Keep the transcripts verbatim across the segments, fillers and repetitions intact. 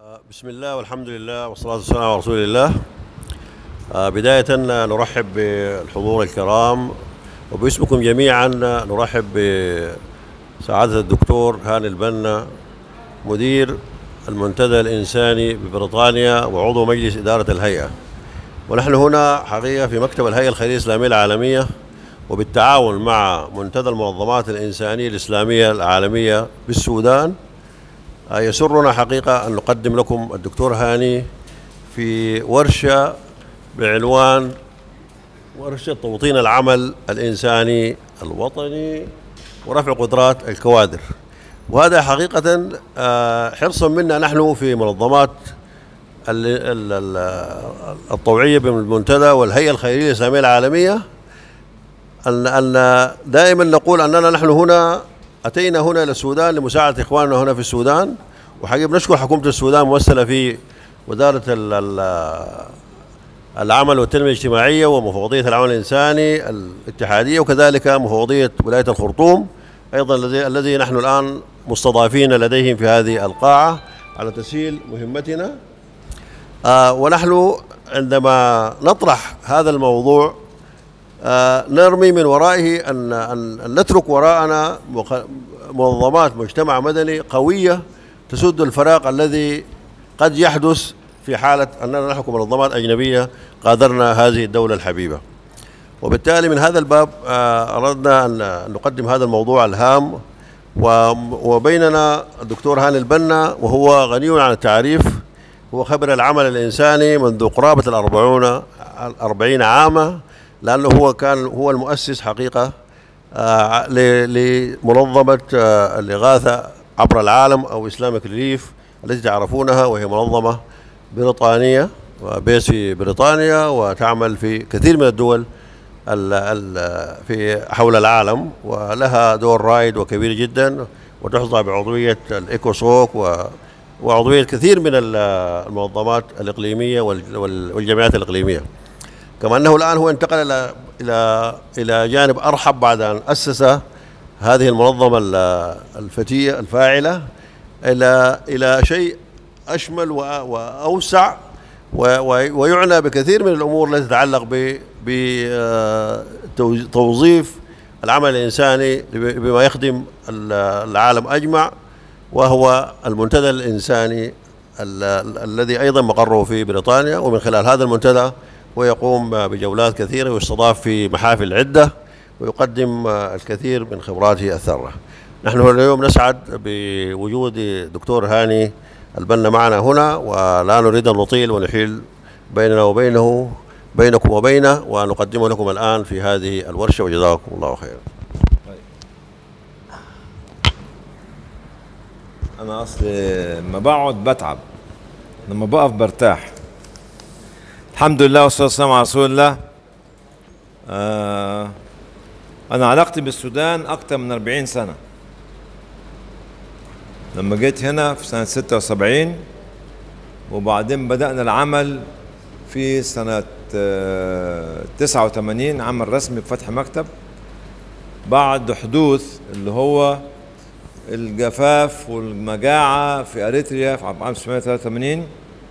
بسم الله والحمد لله والصلاة والسلام على رسول الله. بداية نرحب بالحضور الكرام وباسمكم جميعا نرحب بسعادة الدكتور هاني البنا مدير المنتدى الإنساني ببريطانيا وعضو مجلس إدارة الهيئة. ونحن هنا حقيقة في مكتب الهيئة الخيرية الإسلامية العالمية وبالتعاون مع منتدى المنظمات الإنسانية الإسلامية العالمية بالسودان. يسرنا حقيقة أن نقدم لكم الدكتور هاني في ورشة بعنوان ورشة توطين العمل الإنساني الوطني ورفع قدرات الكوادر. وهذا حقيقة حرصا منا نحن في منظمات الطوعية بالمنتدى والهيئة الخيرية الإسلامية العالمية أن أن دائما نقول أننا نحن هنا أتينا هنا إلى السودان لمساعدة إخواننا هنا في السودان. وحقيقة بنشكر حكومة السودان ممثلة في وزارة العمل والتنمية الاجتماعية ومفوضية العمل الإنساني الاتحادية وكذلك مفوضية ولاية الخرطوم أيضا الذي الذي نحن الآن مستضافين لديهم في هذه القاعة على تسهيل مهمتنا. آه ونحن عندما نطرح هذا الموضوع آه نرمي من ورائه أن, أن, أن نترك وراءنا منظمات مجتمع مدني قوية تسد الفراغ الذي قد يحدث في حالة أننا نحكم منظمات أجنبية قادرنا هذه الدولة الحبيبة. وبالتالي من هذا الباب آه أردنا أن نقدم هذا الموضوع الهام. وبيننا الدكتور هاني البنا وهو غني عن التعريف، هو خبر العمل الإنساني منذ قرابة الأربعون أربعين عاما، لأنه هو كان هو المؤسس حقيقة آه لمنظمة آه الإغاثة عبر العالم أو إسلامك ريليف التي تعرفونها، وهي منظمة بريطانية وبيس في بريطانيا وتعمل في كثير من الدول ال ال في حول العالم، ولها دور رائد وكبير جدا وتحظى بعضوية الإيكوسوك وعضوية كثير من المنظمات الإقليمية والجمعيات الإقليمية. كما أنه الآن هو انتقل إلى إلى إلى جانب أرحب بعد أن أسس هذه المنظمة الفتية الفاعلة إلى إلى شيء أشمل وأوسع ويعنى بكثير من الأمور التي تتعلق بتوظيف العمل الإنساني بما يخدم العالم أجمع، وهو المنتدى الإنساني الذي أيضا مقره في بريطانيا. ومن خلال هذا المنتدى ويقوم بجولات كثيرة ويستضاف في محافل عدة ويقدم الكثير من خبراته الثرة. نحن اليوم نسعد بوجود دكتور هاني البنا معنا هنا، ولا نريد أن نطيل ونحيل بيننا وبينه بينكم وبينه، ونقدمه لكم الآن في هذه الورشة وجزاكم الله خيرا. أنا أصلي لما بقعد بتعب، لما بقف برتاح. الحمد لله والصلاة والسلام على رسول الله. آه أنا علاقتي بالسودان أكثر من أربعين سنة. لما جيت هنا في سنة ستة وسبعين، وبعدين بدأنا العمل في سنة آه تسعة وثمانين عمل رسمي بفتح مكتب بعد حدوث اللي هو الجفاف والمجاعة في أريتريا في عام ألف وتسعمائة وثلاثة وثمانين،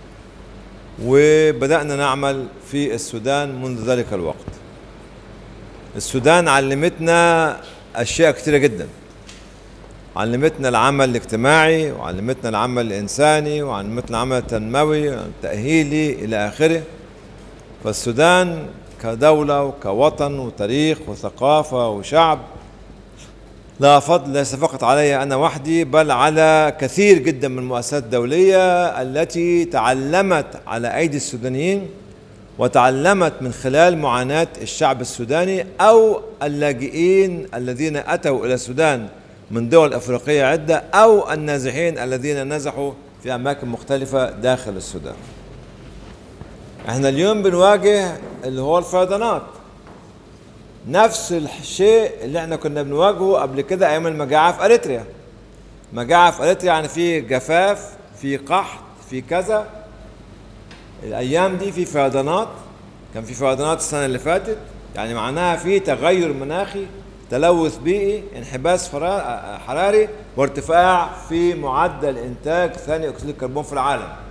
وبدأنا نعمل في السودان منذ ذلك الوقت. السودان علمتنا أشياء كثيرة جدا، علمتنا العمل الاجتماعي وعلمتنا العمل الإنساني وعلمتنا العمل التنموي والتأهيلي إلى آخره. فالسودان كدولة وكوطن وتاريخ وثقافة وشعب لا فضل ليس فقط علي أنا وحدي، بل على كثير جدا من المؤسسات الدولية التي تعلمت على أيدي السودانيين وتعلمت من خلال معاناة الشعب السوداني أو اللاجئين الذين أتوا إلى السودان من دول أفريقية عدة أو النازحين الذين نزحوا في أماكن مختلفة داخل السودان. احنا اليوم بنواجه اللي هو الفيضانات، نفس الشيء اللي احنا كنا بنواجهه قبل كده أيام المجاعة في أريتريا. مجاعة في أريتريا يعني في جفاف، في قحط، في كذا. الأيام دي في فيضانات، كان في فيضانات السنة اللي فاتت، يعني معناها في تغير مناخي، تلوث بيئي، انحباس حراري، وارتفاع في معدل إنتاج ثاني أكسيد الكربون في العالم.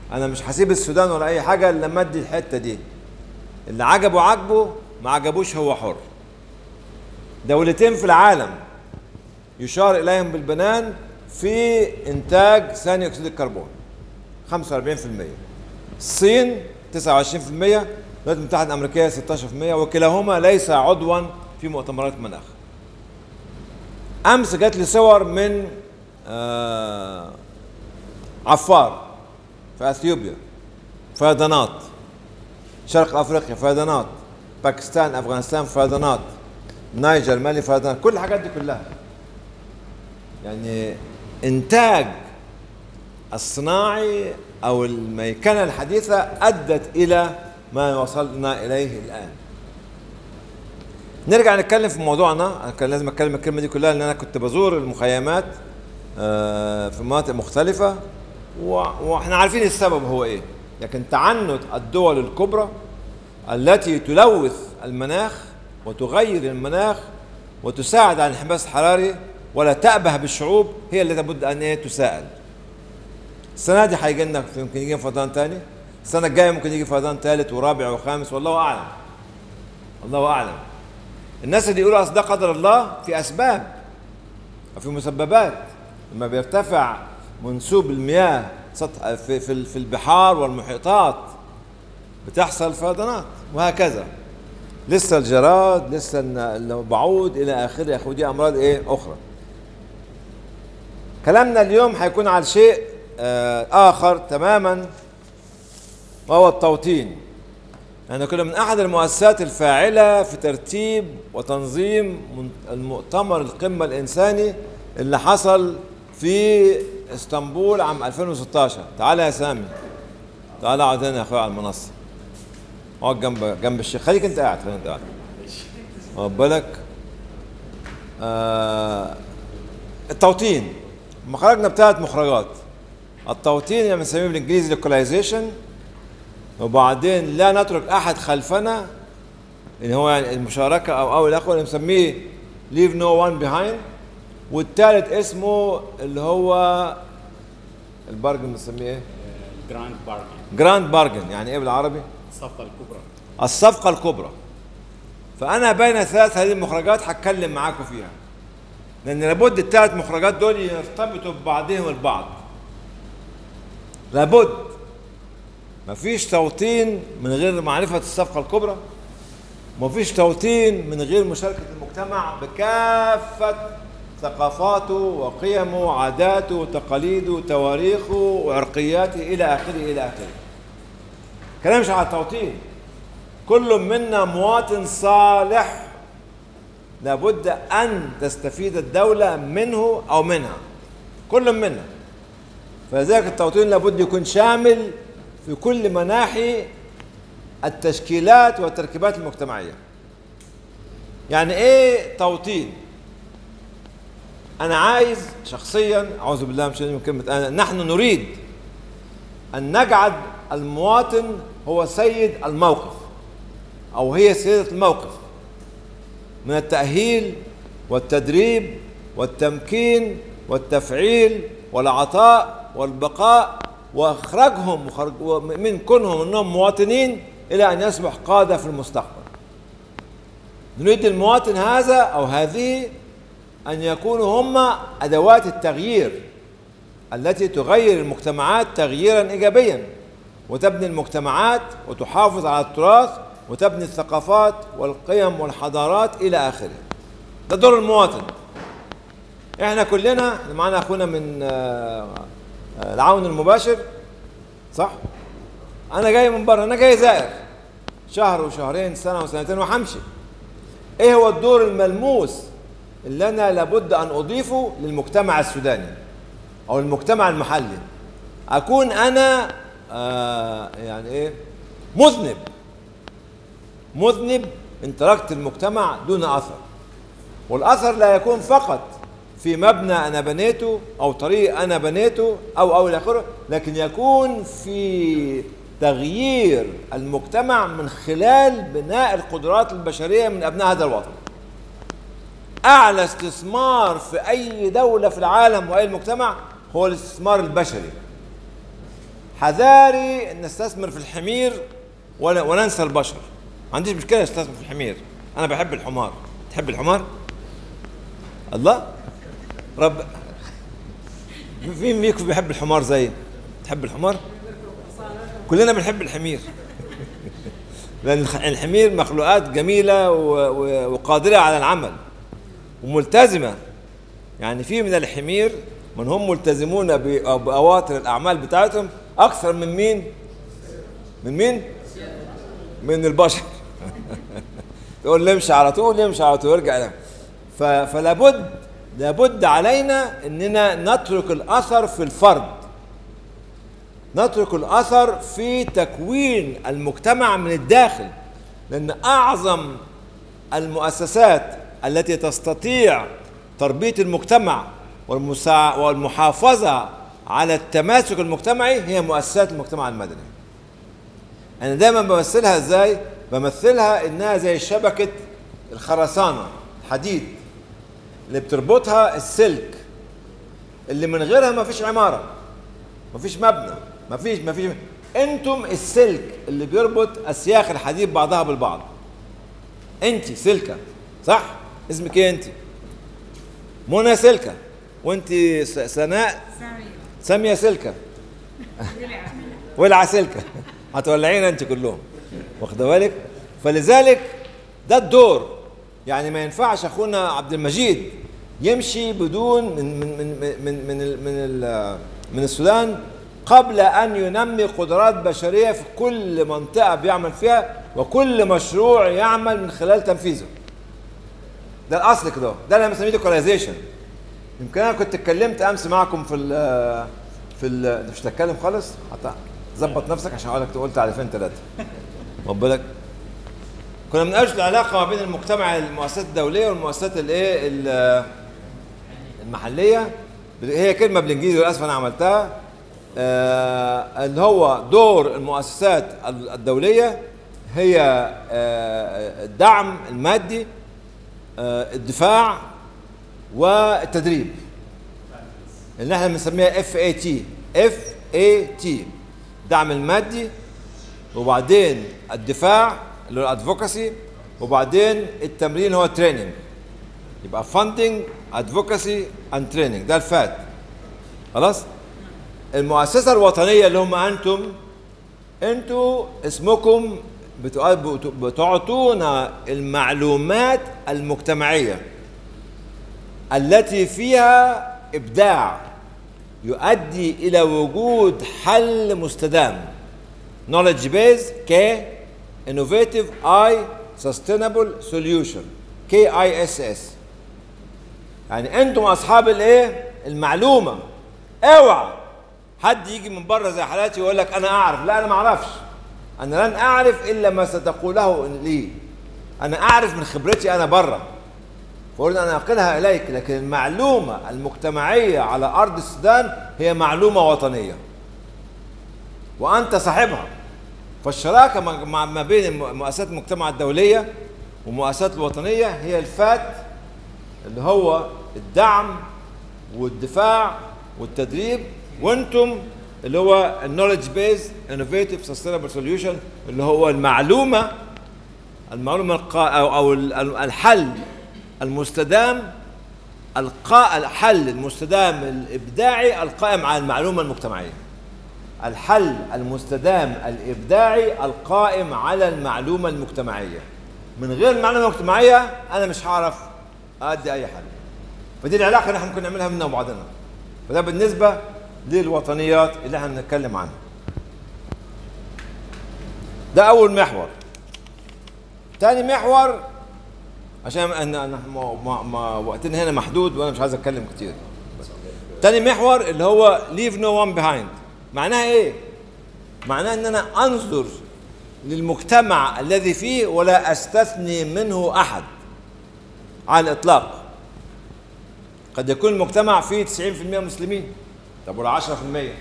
انا مش هسيب السودان ولا اي حاجه الا لما ادي الحته دي. اللي عجبه عجبه، ما عجبوش هو حر. دولتين في العالم يشار اليهم بالبنان في انتاج ثاني اكسيد الكربون خمسة وأربعين بالمئة، الصين تسعة وعشرين بالمئة، الولايات المتحده الامريكيه ستاشر بالمئة، وكلاهما ليس عضوا في مؤتمرات المناخ. امس جات لي صور من آه عفار في اثيوبيا، فيضانات، شرق افريقيا فيضانات، باكستان افغانستان فيضانات، نيجر مالي فيضانات، كل الحاجات دي كلها. يعني انتاج الصناعي او الميكنه الحديثه ادت الى ما وصلنا اليه الان. نرجع نتكلم في موضوعنا. انا كان لازم اتكلم الكلمه دي كلها لان انا كنت بزور المخيمات في مناطق مختلفه، واحنا عارفين السبب هو ايه. لكن تعنت الدول الكبرى التي تلوث المناخ وتغير المناخ وتساعد على الانحباس الحراري ولا تأبه بالشعوب هي اللي لابد ان ايه تساءل. السنه دي هيجي لنا يمكن يجي فيضان ثاني، السنه الجايه ممكن يجي فيضان ثالث ورابع وخامس، والله اعلم. الله اعلم. الناس اللي يقولوا اصل ده قدر الله، في اسباب وفي مسببات. لما بيرتفع منسوب المياه سطح في في في البحار والمحيطات بتحصل فيضانات وهكذا. لسه الجراد، لسه البعوض الى اخره. يا اخوي دي امراض ايه اخرى. كلامنا اليوم هيكون على شيء اخر تماما، وهو التوطين. احنا كنا من احد المؤسسات الفاعله في ترتيب وتنظيم المؤتمر القمه الانساني اللي حصل في اسطنبول عام ألفين وستاشر. تعال يا سامي، تعال اقعد هنا يا اخويا على المنصه، اقعد جنب جنب الشيخ. خليك انت قاعد، خليك انت قاعد. واخد بالك؟ آه التوطين، لما خرجنا بثلاث مخرجات. التوطين اللي بنسميه بالانجليزي لوكاليزيشن، وبعدين لا نترك احد خلفنا اللي هو يعني المشاركه او او الاخوه اللي بنسميه leave no one behind، والثالث اسمه اللي هو البارجن بنسميه ايه؟ جراند بارجن. جراند بارجن يعني ايه بالعربي؟ الصفقه الكبرى. الصفقه الكبرى. فانا بين ثلاث هذه المخرجات هتكلم معاكم فيها، لان لابد الثلاث مخرجات دول يرتبطوا ببعضهم البعض. لابد. مفيش توطين من غير معرفه الصفقه الكبرى، مفيش توطين من غير مشاركه المجتمع بكافه ثقافاته وقيمه وعاداته وتقاليده وتواريخه وعرقياته الى اخره الى اخره. كلام مش على التوطين. كل منا مواطن صالح لابد ان تستفيد الدوله منه او منها، كل منا. فلذلك التوطين لابد يكون شامل في كل مناحي التشكيلات والتركيبات المجتمعيه. يعني ايه توطين؟ انا عايز شخصيا، اعوذ بالله من شيء من كلمه انا، نحن نريد ان نجعل المواطن هو سيد الموقف او هي سيدة الموقف، من التأهيل والتدريب والتمكين والتفعيل والعطاء والبقاء واخراجهم من كونهم انهم مواطنين الى ان يصبح قادة في المستقبل. نريد المواطن هذا او هذه ان يكونوا هم ادوات التغيير التي تغير المجتمعات تغييرا ايجابيا، وتبني المجتمعات وتحافظ على التراث وتبني الثقافات والقيم والحضارات الى اخره. ده دور المواطن. احنا كلنا معانا اخونا من العون المباشر، صح؟ انا جاي من بره، انا جاي زائر شهر وشهرين سنه وسنتين وهمشي. ايه هو الدور الملموس اللي انا لابد ان اضيفه للمجتمع السوداني او المجتمع المحلي؟ اكون انا آه يعني ايه مذنب مذنب ان تركت المجتمع دون اثر. والاثر لا يكون فقط في مبنى انا بنيته او طريق انا بنيته او او الى اخره، لكن يكون في تغيير المجتمع من خلال بناء القدرات البشريه من ابناء هذا الوطن. اعلى استثمار في اي دوله في العالم واي مجتمع هو الاستثمار البشري. حذاري ان استثمر في الحمير ولا وننسى البشر. ما عنديش مشكله استثمر في الحمير، انا بحب الحمار. تحب الحمار؟ الله رب، مين فيكم بيحب الحمار زي؟ تحب الحمار؟ كلنا بنحب الحمير لان الحمير مخلوقات جميله وقادره على العمل وملتزمه. يعني في من الحمير من هم ملتزمون بأواتر الأعمال بتاعتهم أكثر من مين؟ من مين؟ من البشر. تقول نمشي على طول يمشي على طول يرجع له. فلا بد لابد علينا اننا نترك الاثر في الفرد، نترك الاثر في تكوين المجتمع من الداخل، لان اعظم المؤسسات التي تستطيع تربية المجتمع والمحافظة على التماسك المجتمعي هي مؤسسات المجتمع المدني. أنا دايما بمثلها ازاي؟ بمثلها انها زي شبكة الخرسانة الحديد اللي بتربطها السلك، اللي من غيرها ما فيش عمارة، ما فيش مبنى، ما فيش ما فيش انتم السلك اللي بيربط اسياخ الحديد بعضها بالبعض. انت سلكة، صح؟ اسمك ايه انت؟ منى سلكة. وانت سناء؟ سامية سلكة. ولع سلكة. هتولعينا انت كلهم، واخده بالك؟ فلذلك ده الدور. يعني ما ينفعش اخونا عبد المجيد يمشي بدون من من من من من من, من السودان قبل ان ينمي قدرات بشريه في كل منطقه بيعمل فيها وكل مشروع يعمل من خلال تنفيذه. ده الاصل كده، ده اللي انا بسميه لوكاليزيشن. يمكن انا كنت اتكلمت امس معكم في ال في ال مش هتكلم خالص، حتى ظبط نفسك عشان اقول لك قلت تعريفين ثلاثه. واخد بالك؟ كنا بنناقش العلاقه ما بين المجتمع المؤسسات الدوليه والمؤسسات الايه المحليه. هي كلمه بالانجليزي للاسف انا عملتها، آه اللي هو دور المؤسسات الدوليه هي آه الدعم المادي، آه الدفاع والتدريب، اللي احنا بنسميها اف اي تي. اف اي تي الدعم المادي، وبعدين الدفاع اللي هو الادفوكاسي، وبعدين التمرين اللي هو التريننج. يبقى فاندنج، ادفوكاسي اند تريننج، ده الفات. خلاص؟ المؤسسه الوطنيه اللي هم انتم انتوا اسمكم بتعطونا المعلومات المجتمعيه التي فيها ابداع يؤدي الى وجود حل مستدام. knowledge base ك innovative I sustainable solution كي آي إس إس. يعني انتم اصحاب الايه؟ المعلومه. اوعى حد يجي من بره زي حالاتي ويقول لك انا اعرف. لا، انا ما اعرفش. انا لن اعرف الا ما ستقوله لي. انا اعرف من خبرتي انا بره، فقلت انا انقلها اليك. لكن المعلومه المجتمعيه على ارض السودان هي معلومه وطنيه، وانت صاحبها. فالشراكه ما بين مؤسسات المجتمع الدوليه والمؤسسات الوطنيه هي الفات، اللي هو الدعم والدفاع والتدريب، وانتم اللي هو النولج بيز انوفيتيف سستينبل سوليوشن، اللي هو المعلومه المعلومه القا او او الحل المستدام، الحل المستدام الابداعي القائم على المعلومه المجتمعيه. الحل المستدام الابداعي القائم على المعلومه المجتمعيه. من غير المعلومه المجتمعيه انا مش هعرف ادي اي حل. فدي العلاقه اللي احنا ممكن نعملها بيننا وبعضنا. فده بالنسبه للوطنيات اللي احنا بنتكلم عنها. ده اول محور. ثاني محور، عشان انا ما ما وقتنا هنا محدود وانا مش عايز اتكلم كتير. ثاني محور اللي هو leave no one behind. معناها ايه؟ معناها ان انا انظر للمجتمع الذي فيه ولا استثني منه احد على الاطلاق. قد يكون المجتمع فيه تسعين بالمئة مسلمين، طب ولا عشرة بالمئة؟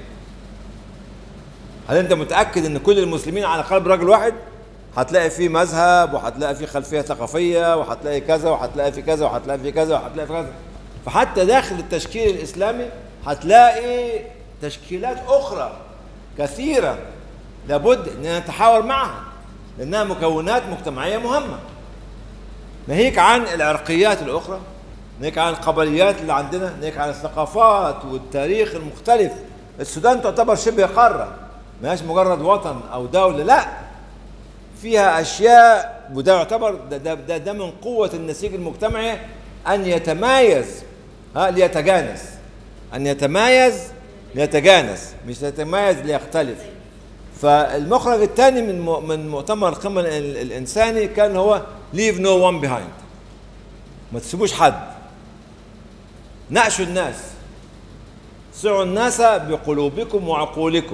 هل انت متاكد ان كل المسلمين على قلب رجل واحد؟ هتلاقي فيه مذهب، وهتلاقي فيه خلفيه ثقافيه، وهتلاقي كذا، وهتلاقي فيه كذا، وهتلاقي فيه كذا، وهتلاقي فيه كذا. فحتى داخل التشكيل الاسلامي هتلاقي تشكيلات اخرى كثيرة لابد أن نتحاور معها لأنها مكونات مجتمعية مهمة. ناهيك عن العرقيات الأخرى، ناهيك عن القبليات اللي عندنا، ناهيك عن الثقافات والتاريخ المختلف. السودان تعتبر شبه قارة، ما هيش مجرد وطن أو دولة، لا، فيها أشياء، وده يعتبر ده, ده, ده, ده من قوة النسيج المجتمعي أن يتمايز ها ليتجانس، أن يتمايز ليتجانس، مش يتمايز ليختلف. فالمخرج الثاني من من مؤتمر القمة الإنساني كان هو leave no one behind، ما تسيبوش حد، ناقشوا الناس، سعوا الناس بقلوبكم وعقولكم.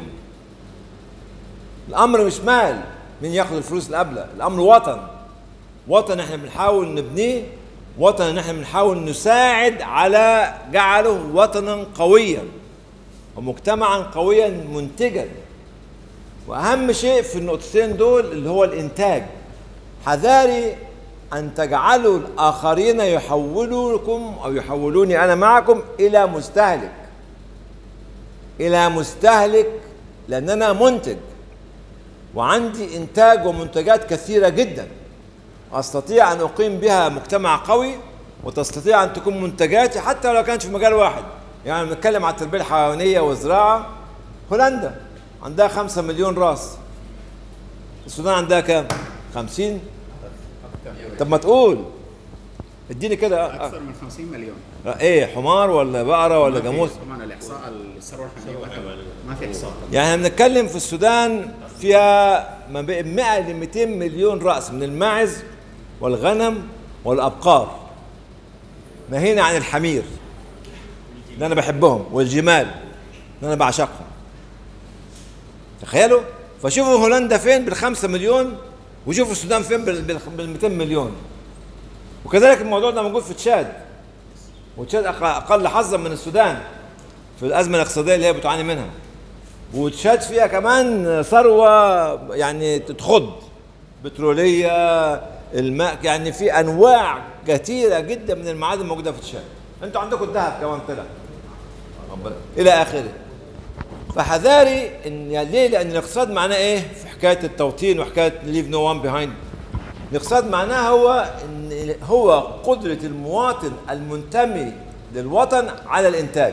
الأمر مش مال مين ياخذ الفلوس اللي قبله، الأمر وطن، وطن احنا بنحاول نبنيه، وطن احنا بنحاول نساعد على جعله وطنا قويا ومجتمعا قويا منتجا. واهم شيء في النقطتين دول اللي هو الانتاج. حذاري ان تجعلوا الاخرين يحولوكم او يحولوني انا معكم الى مستهلك، الى مستهلك، لان انا منتج وعندي انتاج ومنتجات كثيره جدا استطيع ان اقيم بها مجتمع قوي، وتستطيع ان تكون منتجاتي حتى لو كانت في مجال واحد. يعني بنتكلم عن التربيه الحيوانيه والزراعه، هولندا عندها خمسة مليون راس، السودان عندها كام؟ خمسين؟ طب ما تقول اديني كده اكثر من خمسين مليون. ايه، حمار ولا بقره ولا جاموس؟ طبعا الاحصاء الثروه الحيوانيه ما في احصاء. يعني احنا بنتكلم في السودان فيها ما بين مئة ل مئتين مليون راس من الماعز والغنم والابقار، ناهينا عن الحمير اللي انا بحبهم والجمال اللي انا بعشقهم. تخيلوا، فشوفوا هولندا فين بالخمسة مليون، وشوفوا السودان فين بالمئتين مليون. وكذلك الموضوع ده موجود في تشاد، وتشاد اقل حظا من السودان في الازمه الاقتصاديه اللي هي بتعاني منها. وتشاد فيها كمان ثروه يعني تتخض، بتروليه، الماء، يعني في انواع كثيره جدا من المعادن موجوده في تشاد. انتوا عندكم الذهب كمان طلع الى اخره. فحذاري ان ليه؟ لان الاقتصاد معناه ايه في حكايه التوطين وحكايه leave no one behind. الاقتصاد معناه هو ان هو قدره المواطن المنتمي للوطن على الانتاج.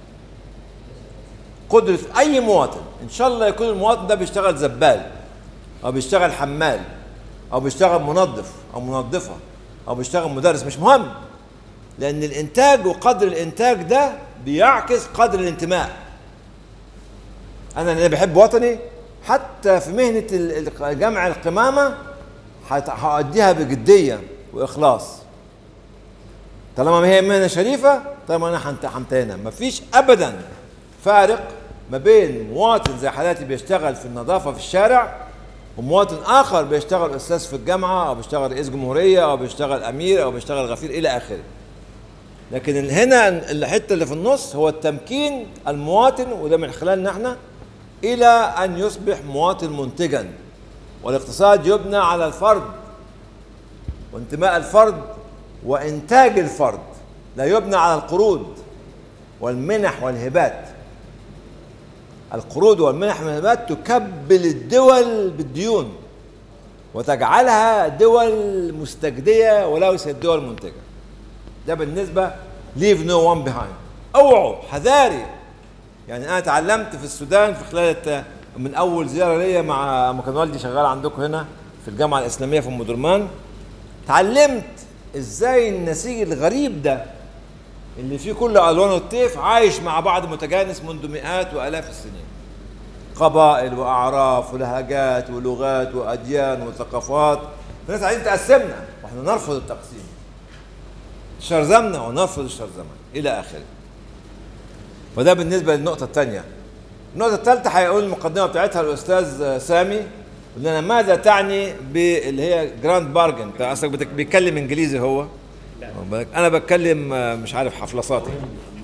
قدره اي مواطن، ان شاء الله يكون المواطن ده بيشتغل زبال او بيشتغل حمال او بيشتغل منظف او منظفه او بيشتغل مدرس، مش مهم، لان الانتاج وقدر الانتاج ده بيعكس قدر الانتماء. انا اللي بحب وطني حتى في مهنه جمع القمامه هأديها بجديه واخلاص، طالما ما هي مهنه شريفه، طالما انا همتهنها. مفيش ابدا فارق ما بين مواطن زي حالاتي بيشتغل في النظافه في الشارع ومواطن اخر بيشتغل استاذ في الجامعه او بيشتغل رئيس جمهوريه او بيشتغل امير او بيشتغل غفير الى اخره. لكن هنا الحته اللي في النص هو التمكين المواطن، وده من خلالنا احنا، الى ان يصبح مواطن منتجا. والاقتصاد يبنى على الفرد وانتماء الفرد وانتاج الفرد، لا يبنى على القروض والمنح والهبات. القروض والمنح والهبات تكبل الدول بالديون وتجعلها دول مستجدية وليست دول منتجة. ده بالنسبة leave no one behind. اوعوا، حذاري. يعني انا تعلمت في السودان في خلال من اول زياره ليا مع ما كان والدي شغال عندكم هنا في الجامعه الاسلاميه في ام درمان، تعلمت ازاي النسيج الغريب ده اللي فيه كل الوان الطيف عايش مع بعض متجانس منذ مئات والاف السنين. قبائل واعراف ولهجات ولغات واديان وثقافات. الناس عايزين تقسمنا واحنا نرفض التقسيم، شرذمنا ونرفض الشرذمه الى اخره. فده بالنسبه للنقطه الثانيه. النقطه الثالثه هيقول المقدمه بتاعتها الاستاذ سامي، قلنا لنا ماذا تعني باللي هي جراند بارجن. انت اصلك بيتكلم انجليزي هو؟ لا انا بتكلم مش عارف حفلصاتي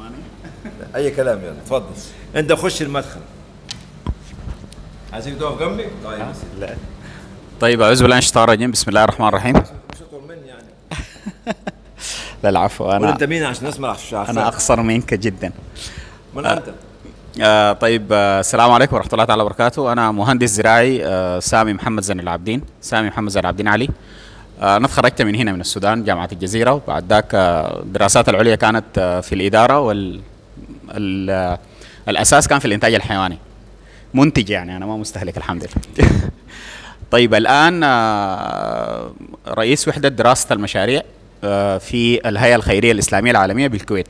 اي كلام. يلا اتفضل انت خش المدخل. عايزك تقف جنبي؟ طيب لا طيب، اعوذ بالله من الشيطان الرجيم، بسم الله الرحمن الرحيم. مش اطول مني يعني. لا العفو، انا انت مين عشان نسمع؟ انا اقصر منك جدا. من انت؟ آه طيب، آه السلام عليكم ورحمة الله تعالى وبركاته. أنا مهندس زراعي آه سامي محمد زين العابدين، سامي محمد زين العابدين علي. آه أنا تخرجت من هنا من السودان، جامعة الجزيرة، وبعد ذاك آه الدراسات العليا كانت آه في الإدارة، وال ال آه الأساس كان في الإنتاج الحيواني. منتج يعني، أنا ما مستهلك الحمد لله. طيب الآن آه رئيس وحدة دراسة المشاريع آه في الهيئة الخيرية الإسلامية العالمية بالكويت.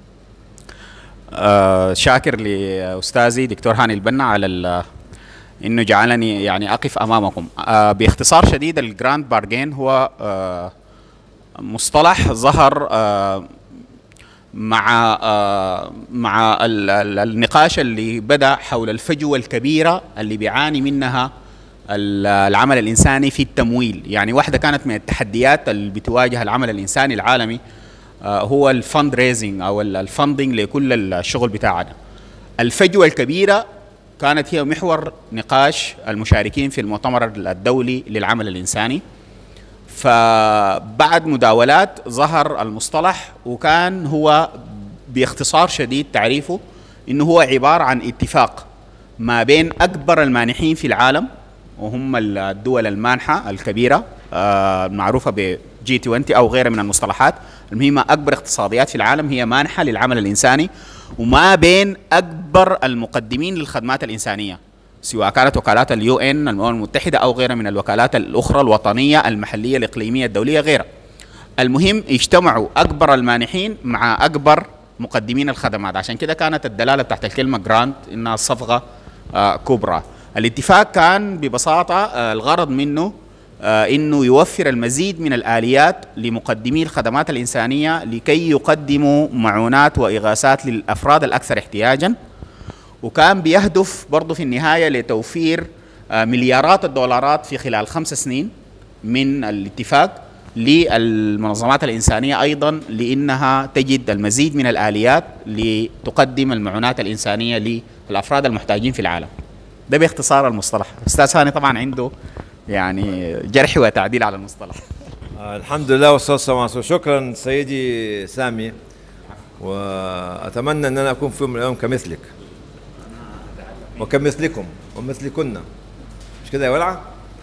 آه شاكر لأستاذي دكتور هاني البنا على انه جعلني يعني اقف امامكم. آه باختصار شديد، الجراند بارجين هو آه مصطلح ظهر آه مع آه مع ال ال النقاش اللي بدا حول الفجوه الكبيره اللي بيعاني منها العمل الانساني في التمويل. يعني واحده كانت من التحديات اللي بتواجه العمل الانساني العالمي آه هو الفند ريزنج او الفندنج لكل الشغل بتاعنا. الفجوه الكبيره كانت هي محور نقاش المشاركين في المؤتمر الدولي للعمل الإنساني. فبعد مداولات ظهر المصطلح، وكان هو باختصار شديد تعريفه إنه هو عبارة عن اتفاق ما بين أكبر المانحين في العالم، وهم الدول المانحة الكبيرة المعروفة ب جي عشرين أو غيرها من المصطلحات المهمة. أكبر اقتصاديات في العالم هي مانحة للعمل الإنساني، وما بين أكبر المقدمين للخدمات الإنسانية، سواء كانت وكالات اليو إن الأمم المتحدة أو غيرها من الوكالات الأخرى الوطنية المحلية الإقليمية الدولية غيرها. المهم اجتمعوا أكبر المانحين مع أكبر مقدمين الخدمات، عشان كده كانت الدلالة تحت الكلمة جرانت إنها صفقة آه كبرى. الاتفاق كان ببساطة آه الغرض منه آه إنه يوفر المزيد من الآليات لمقدمي الخدمات الإنسانية لكي يقدموا معونات وإغاثات للأفراد الأكثر احتياجاً، وكان بيهدف برضه في النهاية لتوفير آه مليارات الدولارات في خلال خمس سنين من الاتفاق للمنظمات الإنسانية أيضاً، لأنها تجد المزيد من الآليات لتقدم المعونات الإنسانية للأفراد المحتاجين في العالم. ده باختصار المصطلح. أستاذ هاني طبعاً عنده يعني جرح وتعديل على المصطلح. آه الحمد لله والصلاة والسلام على رسول الله. شكرا سيدي سامي، وأتمنى أن أنا أكون في يوم من الأيام كمثلك وكمثلكم ومثلكن، مش كده يا ولعة؟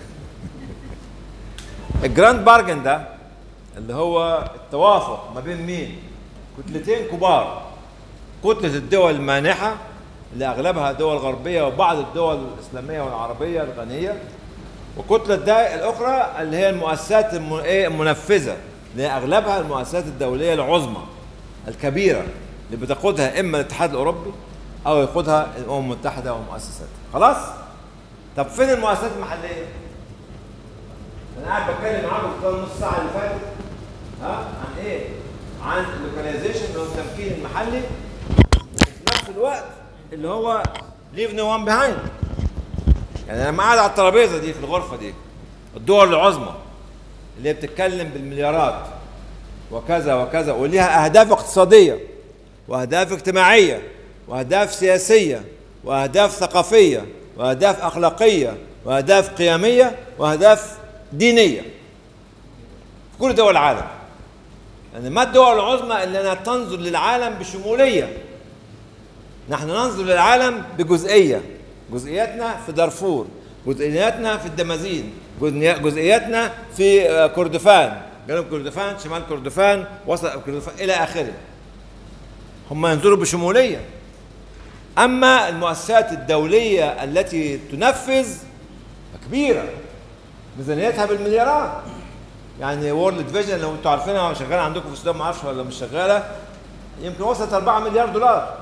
الجراند بارجن ده اللي هو التوافق ما بين مين؟ كتلتين كبار، كتلة الدول المانحة اللي أغلبها دول غربية وبعض الدول الإسلامية والعربية الغنية، وكتلة ده الأخرى اللي هي المؤسسات المنفذة اللي هي أغلبها المؤسسات الدولية العظمى الكبيرة اللي بتقودها إما الاتحاد الأوروبي أو يقودها الأمم المتحدة ومؤسساتها. خلاص؟ طب فين المؤسسات المحلية؟ أنا قاعد بتكلم معاكم خلال نص ساعة اللي فاتت ها عن إيه؟ عن اللوكاليزيشن اللي هو التمكين المحلي، وفي نفس الوقت اللي هو ليف نو وان بيهايند. يعني لما قاعد على الترابيزه دي في الغرفه دي الدول العظمى اللي هي بتتكلم بالمليارات وكذا وكذا وليها اهداف اقتصاديه واهداف اجتماعيه واهداف سياسيه واهداف ثقافيه واهداف اخلاقيه واهداف قيميه واهداف دينيه في كل دول العالم. يعني ما الدول العظمى اللي انها تنظر للعالم بشموليه، نحن ننظر للعالم بجزئيه. جزئياتنا في دارفور، جزئياتنا في الدمازين، جزئياتنا في كردفان، جنوب كردفان، شمال كردفان، وسط كردفان الى اخره. هم ينظروا بشموليه. اما المؤسسات الدوليه التي تنفذ كبيره، ميزانيتها بالمليارات. يعني وورلد فيجن لو انتم عارفينها شغاله عندكم في السودان، ما اعرفش ولا مش شغاله، يمكن وصلت أربعة مليار دولار.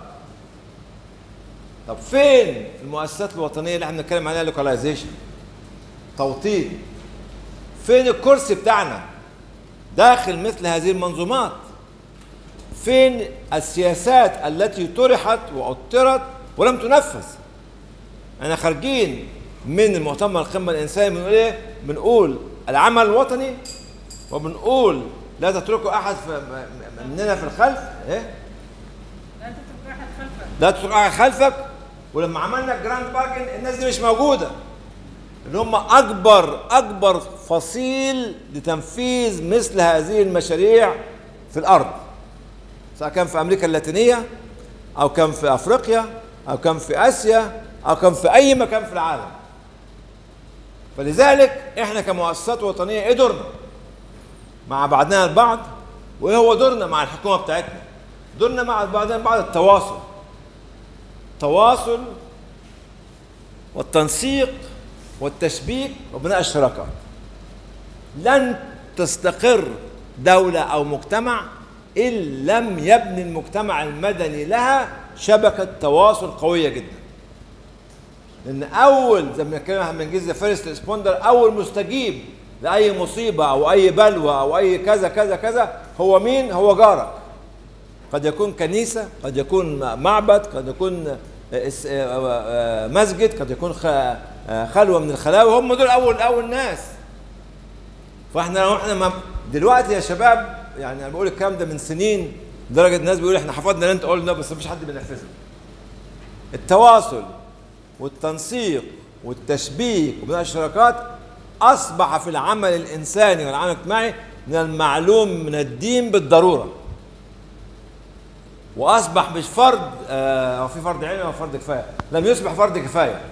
طب فين المؤسسات الوطنيه اللي احنا بنتكلم عليها لوكاليزيشن؟ توطين. فين الكرسي بتاعنا داخل مثل هذه المنظومات؟ فين السياسات التي طرحت وأطرت ولم تنفذ؟ احنا خارجين من المؤتمر القمه الانساني بنقول ايه؟ بنقول العمل الوطني، وبنقول لا تتركوا احد مننا في الخلف. ايه؟ لا تترك احد خلفك. لا تترك احد خلفك. ولما عملنا الجراند بارجن الناس دي مش موجوده، اللي هم اكبر اكبر فصيل لتنفيذ مثل هذه المشاريع في الارض، سواء كان في امريكا اللاتينيه او كان في افريقيا أو كان في آسيا أو كان في أي مكان في العالم. فلذلك إحنا كمؤسسات وطنية إيه دورنا مع بعضنا البعض، وإيه هو دورنا مع الحكومة بتاعتنا؟ دورنا مع بعضنا البعض التواصل، التواصل والتنسيق والتشبيك وبناء الشراكات. لن تستقر دولة أو مجتمع إن لم يبني المجتمع المدني لها شبكة تواصل قوية جدا. لأن أول زي ما بنتكلم بالإنجليزي فيرست ريسبوندر، أول مستجيب لأي مصيبة أو أي بلوى أو أي كذا كذا كذا هو مين؟ هو جارك. قد يكون كنيسة، قد يكون معبد، قد يكون مسجد، قد يكون خلوة من الخلاوي، هم دول أول أول ناس. فاحنا لو احنا دلوقتي يا شباب، يعني انا بقول الكلام ده من سنين لدرجه الناس بيقولوا احنا حفظنا اللي انت قلنا بس مفيش حد بينفذه. التواصل والتنسيق والتشبيك وبناء الشراكات اصبح في العمل الانساني والعمل الاجتماعي من المعلوم من الدين بالضروره. واصبح مش فرض آه او في فرض عين او فرض كفايه، لم يصبح فرض كفايه،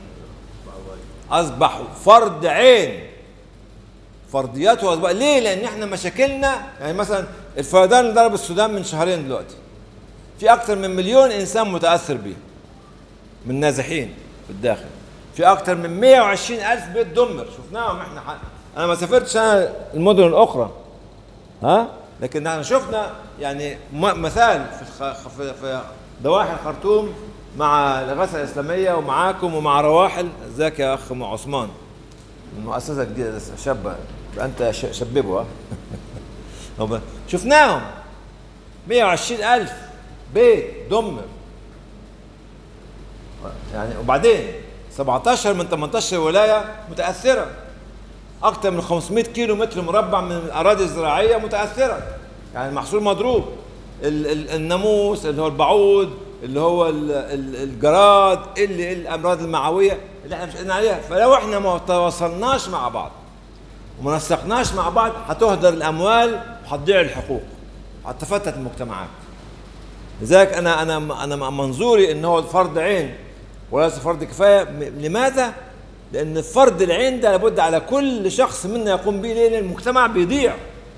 اصبح فرض عين. فرضيات وأسباب. ليه؟ لأن احنا مشاكلنا، يعني مثلا الفيضان اللي ضرب السودان من شهرين دلوقتي في أكثر من مليون إنسان متأثر بيه من نازحين في الداخل، في أكثر من مئة وعشرين ألف بيت دمر، شفناهم احنا حق. أنا ما سافرتش أنا المدن الأخرى ها، لكن احنا شفنا يعني مثال في في ضواحي الخرطوم مع الإغاثة الإسلامية ومعاكم ومع رواحل. ازيك يا أخ عثمان؟ المؤسسة جديدة شابة أنت شببه ها شفناهم مئة وعشرين ألف بيت دمر يعني، وبعدين سبعتاشر من ثمانية عشر ولاية متأثرة، أكثر من خمسمئة كيلو متر مربع من الأراضي الزراعية متأثرة، يعني المحصول مضروب. ال ال الناموس اللي هو البعوض، اللي هو ال ال الجراد، اللي الأمراض المعوية اللي احنا مش قلنا عليها. فلو احنا ما تواصلناش مع بعض وما نسقناش مع بعض هتهدر الاموال وهتضيع الحقوق، هتفتت المجتمعات. لذلك انا انا انا منظوري ان هو فرض عين وليس فرض كفايه. لماذا؟ لان فرض العين ده لابد على كل شخص منا يقوم به. ليه؟ لان المجتمع بيضيع،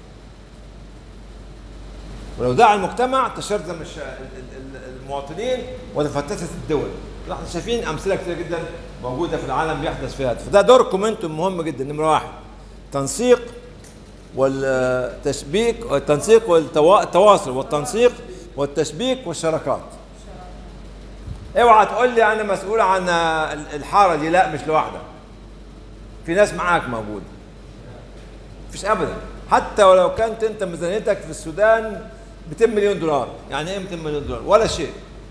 ولو ضاع المجتمع تشرذم المواطنين وتفتتت الدول. احنا شايفين امثله كثيره جدا موجوده في العالم بيحدث فيها. فده دوركم انتم مهم جدا. نمره واحد تنسيق والتشبيك، التنسيق والتواصل والتنسيق والتشبيك والشراكات. اوعى تقول لي انا مسؤول عن الحاره دي، لا مش لوحدك، في ناس معاك موجوده. مفيش ابدا، حتى ولو كانت انت ميزانيتك في السودان مئتين مليون دولار. يعني ايه مئتين مليون دولار؟ ولا شيء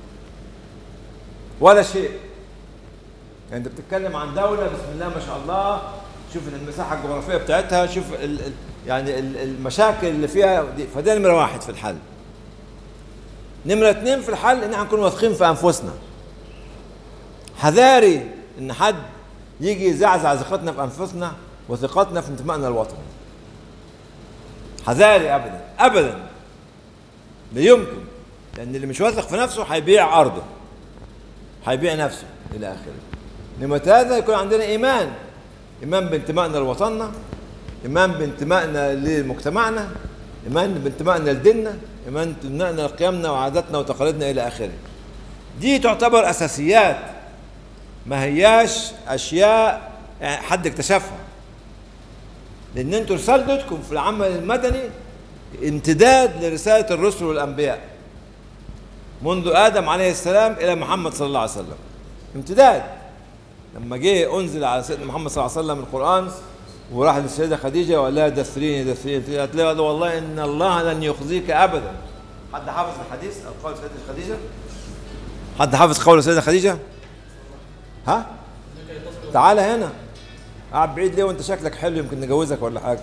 ولا شيء. يعني انت بتتكلم عن دوله بسم الله ما شاء الله، شوف المساحه الجغرافيه بتاعتها، شوف ال ال يعني ال المشاكل اللي فيها دي. فده نمره واحد في الحل. نمره اثنين في الحل ان احنا نكون واثقين في انفسنا. حذاري ان حد يجي يزعزع ثقتنا في انفسنا وثقتنا في انتمائنا الوطني. حذاري ابدا ابدا، لا يمكن. لان اللي مش واثق في نفسه هيبيع ارضه، هيبيع نفسه الى اخره. نمرة ثلاثة يكون عندنا ايمان، ايمان بانتمائنا لوطننا، ايمان بانتمائنا لمجتمعنا، ايمان بانتمائنا لديننا، ايمان بانتمائنا لقيمنا وعاداتنا وتقاليدنا الى اخره. دي تعتبر اساسيات، ما هياش اشياء حد اكتشفها. لان انتوا رسالتكم في العمل المدني امتداد لرسالة الرسل والانبياء منذ آدم عليه السلام إلى محمد صلى الله عليه وسلم. امتداد. لما جه أنزل على سيدنا محمد صلى الله عليه وسلم القرآن وراح للسيدة خديجة وقال لها دثريني دثريني، قالت له والله إن الله لن يخزيك أبدا. حد حافظ الحديث أو قول سيدة خديجة؟ حد حافظ قول سيدة خديجة؟ ها؟ تعال هنا. قاعد بعيد ليه وأنت شكلك حلو، يمكن نجوزك ولا حاجة.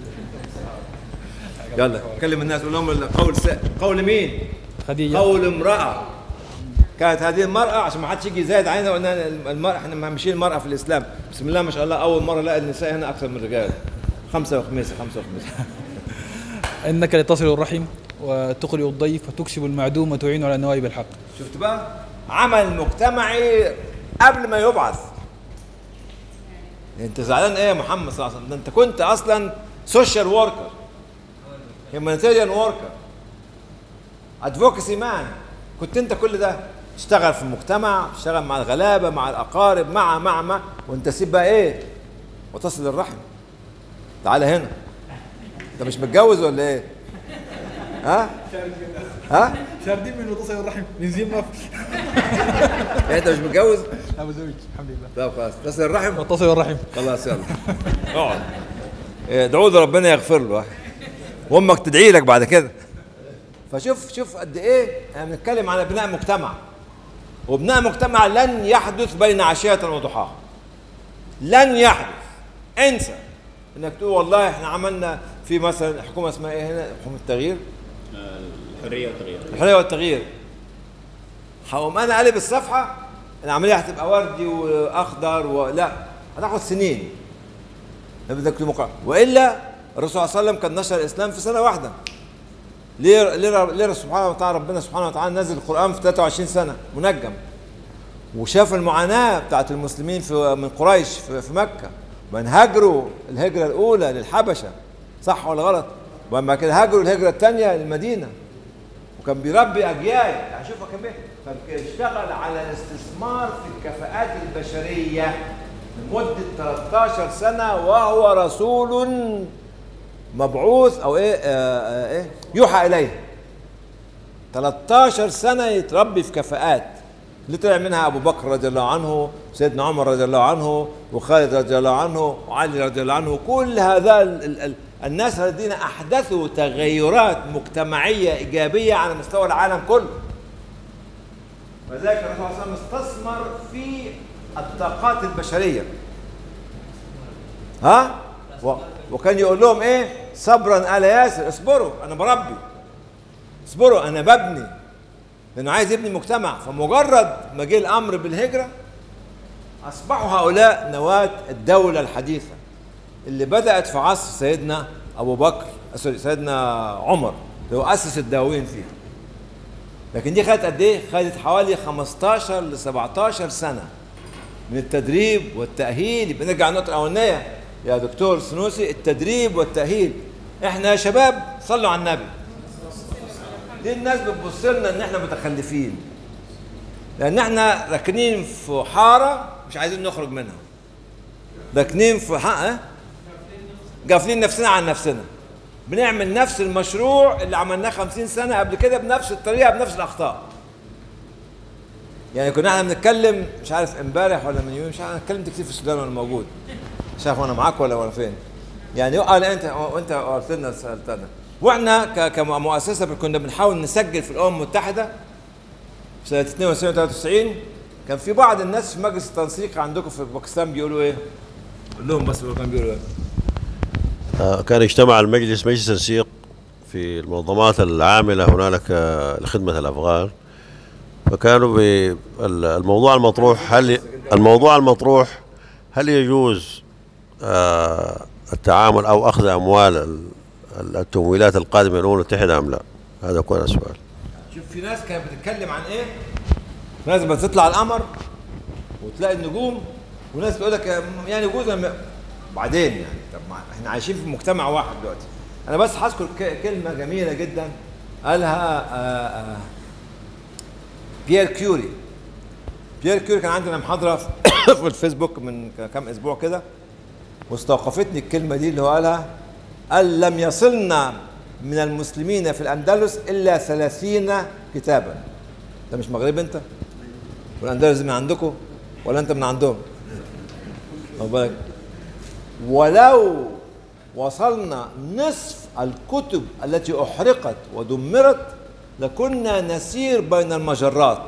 يلا كلم الناس قول لهم قول س... قول مين؟ خديجة. قول امرأة. كانت هذه المرأة عشان ما حدش يجي زايد علينا وقلنا المرأة، احنا ماشيين المرأة في الإسلام. بسم الله ما شاء الله أول مرة لا النساء هنا أكثر من الرجال. خمسة وخميسة خمسة وخميسة. إنك لتصل الرحم وتقرئ الضيف وتكسب المعدوم وتعين على نوائب الحق. شفت بقى؟ عمل مجتمعي قبل ما يبعث. انت زعلان ايه يا محمد صلى الله عليه وسلم؟ ده انت كنت اصلا سوشيال وركر، هيومانيتيريان وركر، ادفوكسي مان. كنت انت كل ده تشتغل في المجتمع، تشتغل مع الغلابه، مع الاقارب، مع مع مع وانت سيب بقى ايه؟ وتصل الرحم. تعالى هنا. انت مش متجوز ولا ايه؟ ها؟ ها؟ شاردين من وتصل الرحم من زين ما في. يعني انت مش متجوز؟ لا متزوج الحمد لله. طب خلاص تصل الرحم؟ وتصل الرحم. خلاص يلا اقعد. ادعوا له ربنا يغفر له وامك تدعي لك بعد كده. فشوف شوف قد ايه احنا بنتكلم على بناء مجتمع، وبناء مجتمع لن يحدث بين عشية وضحاها. لن يحدث. انسى انك تقول والله احنا عملنا في مثلا حكومه اسمها ايه هنا؟ حكومه التغيير. الحريه والتغيير. الحريه والتغيير. هقوم انا قلب الصفحه العمليه هتبقى وردي واخضر ولا هتاخد سنين. بدك ديمقراطيه والا الرسول صلى الله عليه وسلم كان نشر الاسلام في سنه واحده. ليه ليه ليه سبحانه وتعالى ربنا سبحانه وتعالى نزل القرآن في ثلاثة وعشرين سنة منجم، وشاف المعاناة بتاعت المسلمين في من قريش في, في مكة، من هاجروا الهجرة الأولى للحبشة، صح ولا غلط؟ وأما كده هاجروا الهجرة الثانية للمدينة، وكان بيربي أجيال. يعني شوف كان كان اشتغل على الاستثمار في الكفاءات البشرية لمدة ثلاثة عشر سنة وهو رسول مبعوث او ايه آه آه ايه يوحى اليه. ثلاثة عشر سنه يتربي في كفاءات اللي طلع منها ابو بكر رضي الله عنه، سيدنا عمر رضي الله عنه، وخالد رضي الله عنه، وعلي رضي الله عنه. كل هذا ال ال الناس الذين احدثوا تغيرات مجتمعيه ايجابيه على مستوى العالم كله. وذلك الرسول صلى الله عليه وسلم استثمر في الطاقات البشريه. ها؟ وكان يقول لهم ايه؟ صبرا آل ياسر، اصبروا انا بربي، اصبروا انا ببني، لانه عايز يبني مجتمع. فمجرد ما جه الامر بالهجره اصبحوا هؤلاء نواه الدوله الحديثه اللي بدات في عصر سيدنا ابو بكر، سوري سيدنا عمر اللي هو اسس الدواوين فيها. لكن دي خدت قد ايه؟ خدت حوالي خمستاشر ل سبعتاشر سنه من التدريب والتاهيل. بنرجع للنقطه الاولانيه يا دكتور سنوسي، التدريب والتأهيل. احنا يا شباب صلوا على النبي. دي الناس بتبص لنا ان احنا متخلفين، لان احنا راكنين في حاره مش عايزين نخرج منها. راكنين في حق قافلين نفسنا عن نفسنا. بنعمل نفس المشروع اللي عملناه خمسين سنه قبل كده بنفس الطريقه بنفس الاخطاء. يعني كنا احنا بنتكلم مش عارف امبارح ولا من يومين، مش عارف، انا اتكلمت كتير في السودان وانا موجود، مش عارف انا معاك ولا وانا فين. يعني قال انت وانت قلت لنا سالتنا، واحنا كمؤسسه كنا بنحاول نسجل في الامم المتحده في سنه اثنين وتسعين وثلاثة وتسعين. كان في بعض الناس في مجلس التنسيق عندكم في باكستان بيقولوا ايه؟ قول لهم بس كانوا بيقولوا ايه؟ آه كان اجتمع المجلس مجلس تنسيق في المنظمات العامله هنالك آه لخدمه الافغان. فكانوا بالموضوع المطروح، هل الموضوع المطروح هل يجوز آه التعامل او اخذ اموال التمويلات القادمه من الامم المتحده ام لا؟ هذا كان السؤال. شوف في ناس كانت بتتكلم عن ايه؟ ناس بتطلع القمر وتلاقي النجوم، وناس بتقول لك يعني يجوز بعدين. يعني طب احنا عايشين في مجتمع واحد دلوقتي. انا بس هذكر كلمه جميله جدا قالها آآ آآ بيير كيوري. بيير كيوري كان عندنا محاضره في الفيسبوك من كام اسبوع كده، واستوقفتني الكلمه دي اللي هو قالها. قال لم يصلنا من المسلمين في الاندلس الا ثلاثين كتابا. ده مش مغرب انت؟ والاندلس من عندكم ولا انت من عندهم؟ بالك. ولو وصلنا نصف الكتب التي احرقت ودمرت لكنا نسير بين المجرات.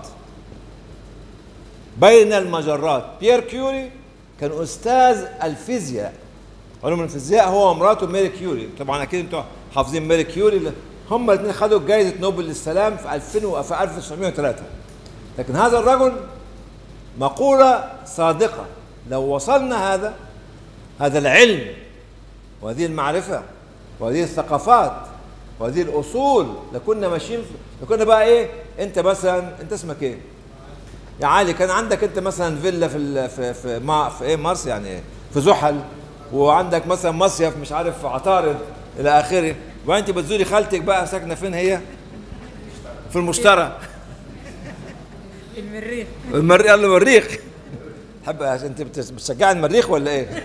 بين المجرات. بيير كيوري كان استاذ الفيزياء، علوم الفيزياء، هو ومراته ميري كيوري. طبعا اكيد انتوا حافظين ميري كيوري، هم الاثنين خدوا جائزه نوبل للسلام في ألفين وفي ألف وتسعمائة وثلاثة. لكن هذا الرجل مقوله صادقه، لو وصلنا هذا هذا العلم وهذه المعرفه وهذه الثقافات وهذه الاصول لكنا ماشيين، لكنا بقى ايه؟ انت مثلا انت اسمك ايه؟ يا علي كان عندك انت مثلا فيلا في ال في في ما في ايه مارس يعني ايه في زحل، وعندك مثلا مصيف مش عارف في عطارد الى اخره، وانت بتزوري خالتك بقى ساكنه فين هي؟ في المشترى. المريخ. المريخ قال له المريخ. تحب انت بتشجع المريخ ولا ايه؟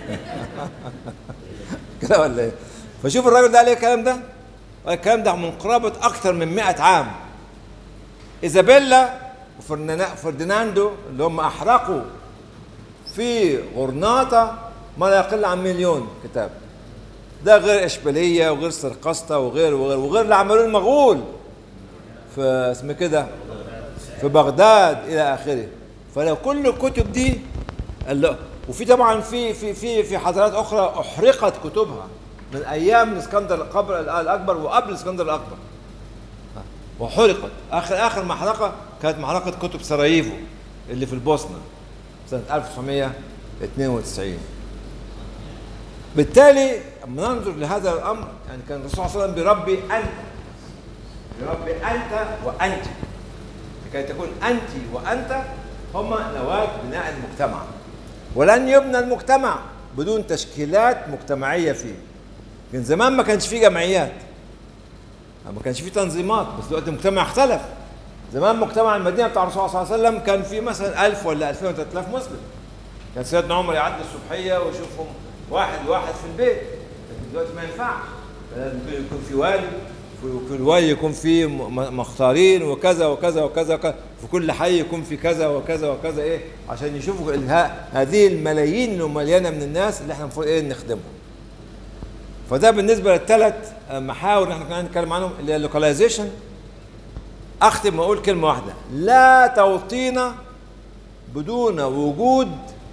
كده ولا ايه؟ فشوف الراجل ده عليه الكلام ده، الكلام ده من قرابه اكثر من مئة عام. ايزابيلا وفرديناندو اللي هم احرقوا في غرناطه ما لا يقل عن مليون كتاب. ده غير اشبيليه وغير سرقسطة وغير وغير وغير اللي عملوه المغول في اسمه كده في بغداد الى اخره. فلو كل الكتب دي وفي طبعا في في في في حضارات اخرى احرقت كتبها من ايام الاسكندر الاكبر وقبل الاسكندر الاكبر وحرقت. اخر اخر محرقه كانت محرقه كتب سراييفو اللي في البوسنه سنه ألف وتسعمئة واثنين وتسعين. بالتالي لما ننظر لهذا الامر يعني كان الرسول صلى الله عليه وسلم بيربي انت بيربي انت وانت لكي تكون انت وانت هما نواه بناء المجتمع. ولن يبنى المجتمع بدون تشكيلات مجتمعيه فيه. كان زمان ما كانش فيه جمعيات، ما كانش فيه تنظيمات، بس دلوقتي المجتمع اختلف. زمان مجتمع المدينه بتاع الرسول صلى الله عليه وسلم كان فيه مثلا ألف ولا ألفين وثلاثة آلاف مسلم. كان سيدنا عمر يعدي الصبحيه ويشوفهم واحد واحد في البيت، لكن دلوقتي ما ينفعش، لازم يكون في والي، وفي الوالي يكون في مختارين وكذا وكذا وكذا وكذا، في كل حي يكون في كذا وكذا وكذا ايه عشان يشوفوا هذه الملايين اللي مليانه من الناس اللي احنا المفروض ايه نخدمهم. فده بالنسبه للثلاث محاور اللي احنا كنا نتكلم عنهم اللي هي اللوكاليزيشن. اختم واقول كلمه واحده: لا توطين بدون وجود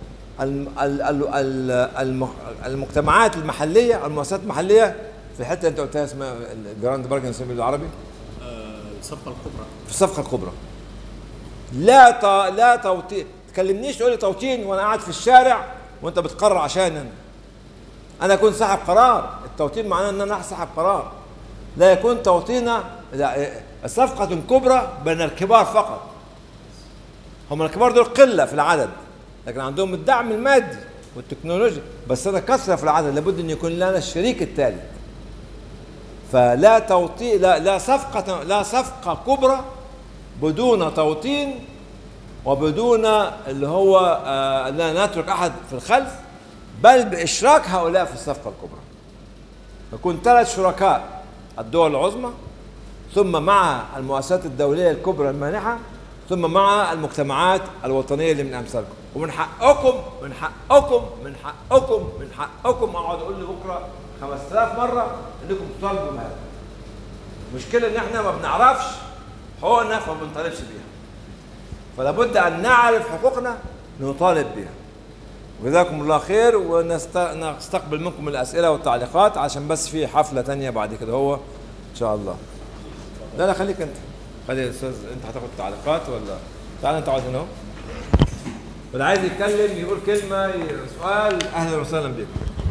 المجتمعات المحليه، المؤسسات المحليه في الحته انت قلتها اسمها الجراند بارجن اسمها بالعربي الصفقه الكبرى. في الصفقه الكبرى. لا ط... لا توطين، تكلمنيش تقول لي توطين وانا قاعد في الشارع وانت بتقرر عشان انا اكون صاحب قرار. التوطين معناه ان انا صاحب قرار. لا يكون توطينا الصفقه الكبرى بين الكبار فقط. هم الكبار دول قله في العدد لكن عندهم الدعم المادي والتكنولوجيا، بس انا كثره في العدد، لابد ان يكون لنا الشريك الثالث. فلا توطين، لا لا صفقه لا صفقه كبرى بدون توطين وبدون اللي هو آه لا نترك احد في الخلف، بل باشراك هؤلاء في الصفقه الكبرى. يكون ثلاث شركاء: الدول العظمى، ثم مع المؤسسات الدوليه الكبرى المانحه، ثم مع المجتمعات الوطنيه اللي من امثالكم. ومن حقكم من حقكم من حقكم من حقكم اقعد اقول لبكره خمسة آلاف مره انكم تطالبوا بهذا. المشكله ان احنا ما بنعرفش حقوقنا فما بنطالبش بيها. فلا بد ان نعرف حقوقنا نطالب بها. وجزاكم الله خير، ونستقبل منكم الاسئله والتعليقات عشان بس في حفله ثانيه بعد كده هو ان شاء الله. لا لا خليك انت، خلي الاستاذ انت هتاخد التعليقات ولا تعال انت اقعد هنا اهو. واللي عايز يتكلم يقول كلمه سؤال اهلا وسهلا بكم.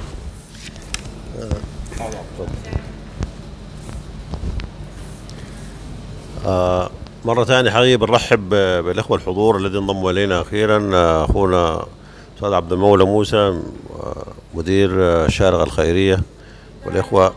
آه مرة ثانية حقيقة بنرحب بالإخوة الحضور الذي انضموا إلينا أخيرا. أخونا أستاذ عبد المولى موسى مدير الشارقة الخيرية والإخوة.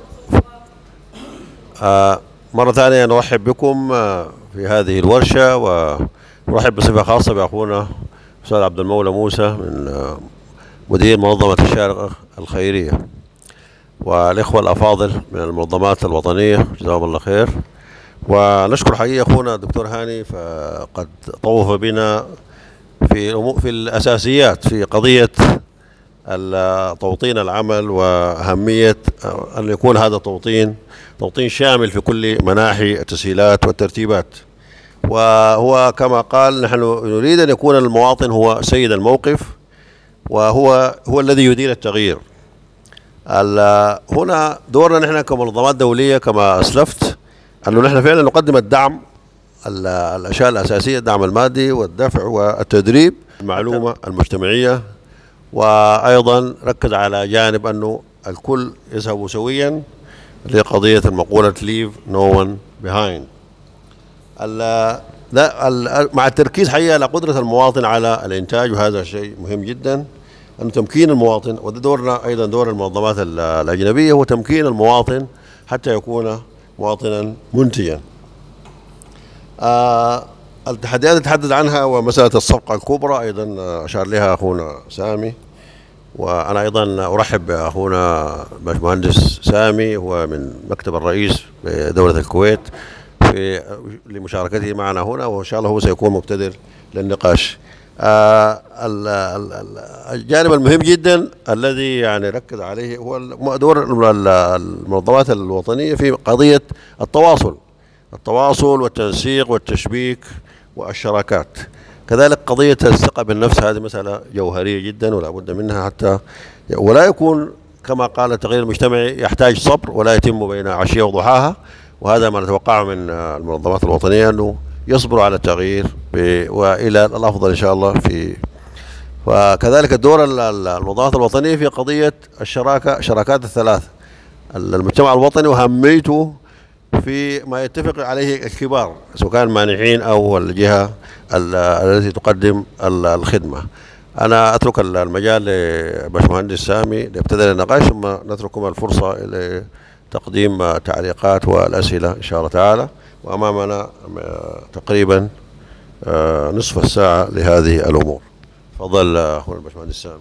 آه مرة ثانية نرحب بكم في هذه الورشة، ونرحب بصفة خاصة بأخونا أستاذ عبد المولى موسى من مدير منظمة الشارقة الخيرية، والإخوة الأفاضل من المنظمات الوطنية جزاهم الله خير. ونشكر حقيقة أخونا الدكتور هاني فقد طوف بنا في في الأساسيات في قضية توطين العمل وأهمية أن يكون هذا التوطين توطين شامل في كل مناحي التسهيلات والترتيبات. وهو كما قال نحن نريد أن يكون المواطن هو سيد الموقف وهو هو الذي يدير التغيير. هنا دورنا نحن كمنظمات دولية كما أسلفت أنه نحن فعلا نقدم الدعم، الأشياء الأساسية، الدعم المادي والدفع والتدريب، المعلومة المجتمعية، وأيضا ركز على جانب أنه الكل يذهب سويا لقضية المقولة leave no one behind. لا ال- مع التركيز حقيقة على قدرة المواطن على الإنتاج، وهذا شيء مهم جدا، أن تمكين المواطن، وده دورنا أيضا دور المنظمات ال- الأجنبية، هو تمكين المواطن حتى يكون مواطنا منتجا. آه التحديات اللي تحدث عنها ومسألة الصفقة الكبرى أيضا أشار لها أخونا سامي، وأنا أيضا أرحب بأخونا باشمهندس سامي، هو من مكتب الرئيس بدولة الكويت، في لمشاركته معنا هنا، وإن شاء الله هو سيكون مبتدر للنقاش. آه ال- ال- ال- الجانب المهم جدا الذي يعني ركز عليه هو الم- دور ال- المنظمات الوطنية في قضية التواصل التواصل والتنسيق والتشبيك والشراكات. كذلك قضية الثقة بالنفس، هذه مسألة جوهرية جدا ولا بد منها، حتى ولا يكون كما قال التغيير المجتمعي يحتاج صبر ولا يتم بين عشية وضحاها، وهذا ما نتوقعه من المنظمات الوطنية، أنه يصبروا على التغيير وإلى الأفضل إن شاء الله. في وكذلك الدور المنظمات الوطنية في قضية الشراكة شراكات الثلاث، المجتمع الوطني وأهميته في ما يتفق عليه الكبار سواء كان مانحين أو الجهة التي تقدم الخدمة. أنا أترك المجال لباشمهندس سامي ليبتدئ النقاش، ثم نترككم الفرصة لتقديم تعليقات والأسئلة إن شاء الله تعالى، وأمامنا تقريبا نصف الساعة لهذه الأمور. تفضل أخونا الباشمهندس سامي.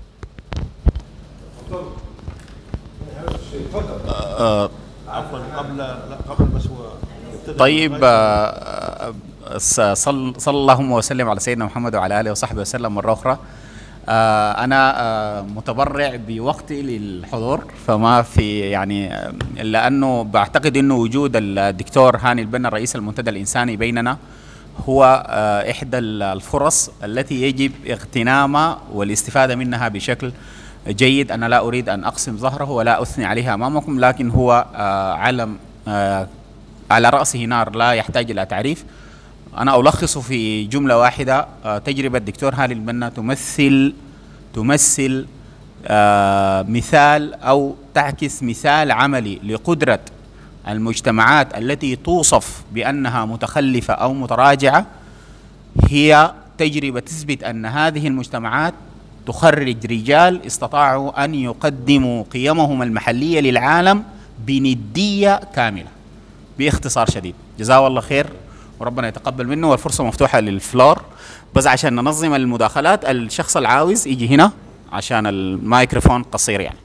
عفوا قبل لا قبل بس هو طيب، آه، صل صلى اللهم وسلم على سيدنا محمد وعلى اله وصحبه وسلم مره اخرى. آه، انا آه، متبرع بوقتي للحضور، فما في يعني آه، لانه بعتقد انه وجود الدكتور هاني البنا رئيس المنتدى الانساني بيننا هو آه، احدى الفرص التي يجب اغتنامها والاستفاده منها بشكل جيد. أنا لا أريد أن أقسم ظهره ولا أثني عليها أمامكم، لكن هو آه علم آه على رأسه نار لا يحتاج إلى تعريف. أنا ألخص في جملة واحدة: آه تجربة الدكتور هاني البنا تمثل تمثل آه مثال أو تعكس مثال عملي لقدرة المجتمعات التي توصف بأنها متخلفة أو متراجعة. هي تجربة تثبت أن هذه المجتمعات تخرج رجال استطاعوا أن يقدموا قيمهم المحلية للعالم بندية كاملة. باختصار شديد، جزاه الله خير وربنا يتقبل منه، والفرصة مفتوحة للفلور. بس عشان ننظم المداخلات، الشخص العاوز يجي هنا عشان الميكروفون قصير يعني.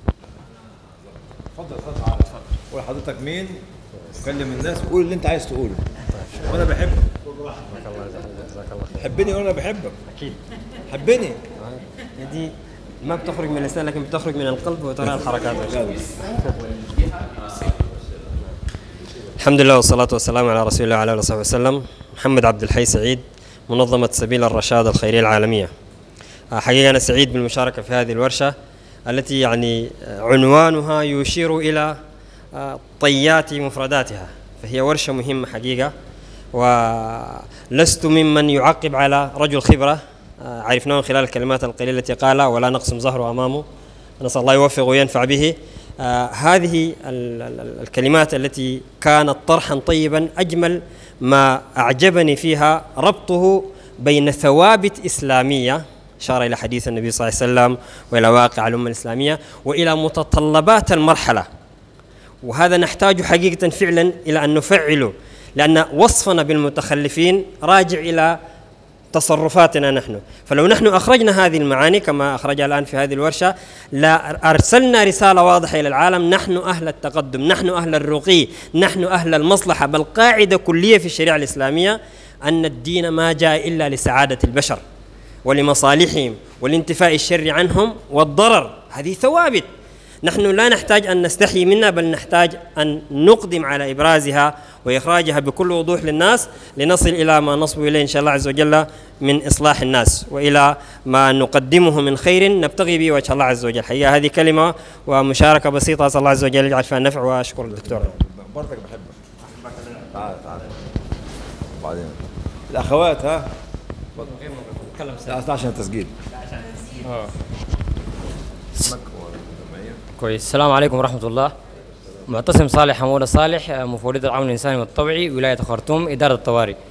تفضل تفضل قول حضرتك مين، كلم الناس، قول اللي انت عايز تقوله، وانا بحبك. حبني وانا بحبك. اكيد حبني. دي ما بتخرج من اللسان لكن بتخرج من القلب وترى الحركات. الحمد لله والصلاة والسلام على رسول الله وعلى آله وصحبه وسلم. محمد عبد الحي سعيد، منظمة سبيل الرشاد الخيرية العالمية. حقيقة أنا سعيد بالمشاركة في هذه الورشة التي يعني عنوانها يشير إلى طيات مفرداتها، فهي ورشة مهمة حقيقة. ولست ممن يعقب على رجل خبرة، عرفناه خلال الكلمات القليلة التي قالها، ولا نقسم ظهره أمامه، نسأل الله يوفقه وينفع به. آه هذه الكلمات التي كانت طرحا طيبا، أجمل ما أعجبني فيها ربطه بين ثوابت إسلامية أشار إلى حديث النبي صلى الله عليه وسلم وإلى واقع الأمة الإسلامية وإلى متطلبات المرحلة، وهذا نحتاج حقيقة فعلا إلى أن نفعله، لأن وصفنا بالمتخلفين راجع إلى تصرفاتنا نحن. فلو نحن أخرجنا هذه المعاني كما أخرجها الآن في هذه الورشة، لا أرسلنا رسالة واضحة إلى العالم: نحن أهل التقدم، نحن أهل الرقي، نحن أهل المصلحة. بل قاعدة كلية في الشريعة الإسلامية أن الدين ما جاء إلا لسعادة البشر ولمصالحهم والانتفاء الشر عنهم والضرر. هذه ثوابت نحن لا نحتاج أن نستحي منها، بل نحتاج أن نقدم على إبرازها وإخراجها بكل وضوح للناس، لنصل إلى ما نصب إليه إن شاء الله عز وجل من إصلاح الناس، وإلى ما نقدمه من خير نبتغي به وجه الله عز وجل. حقيقة هذه كلمة ومشاركة بسيطة، أسأل الله عز وجل يجعل فيها النفع، وأشكر الدكتور. برضك بحبك. تعال تعال بعدين الأخوات. ها لا عشان التسجيل. كويس. السلام عليكم ورحمة الله. معتصم صالح حمودة صالح، مفوضية العمل الإنساني والطوعي، ولاية خرطوم، إدارة الطوارئ.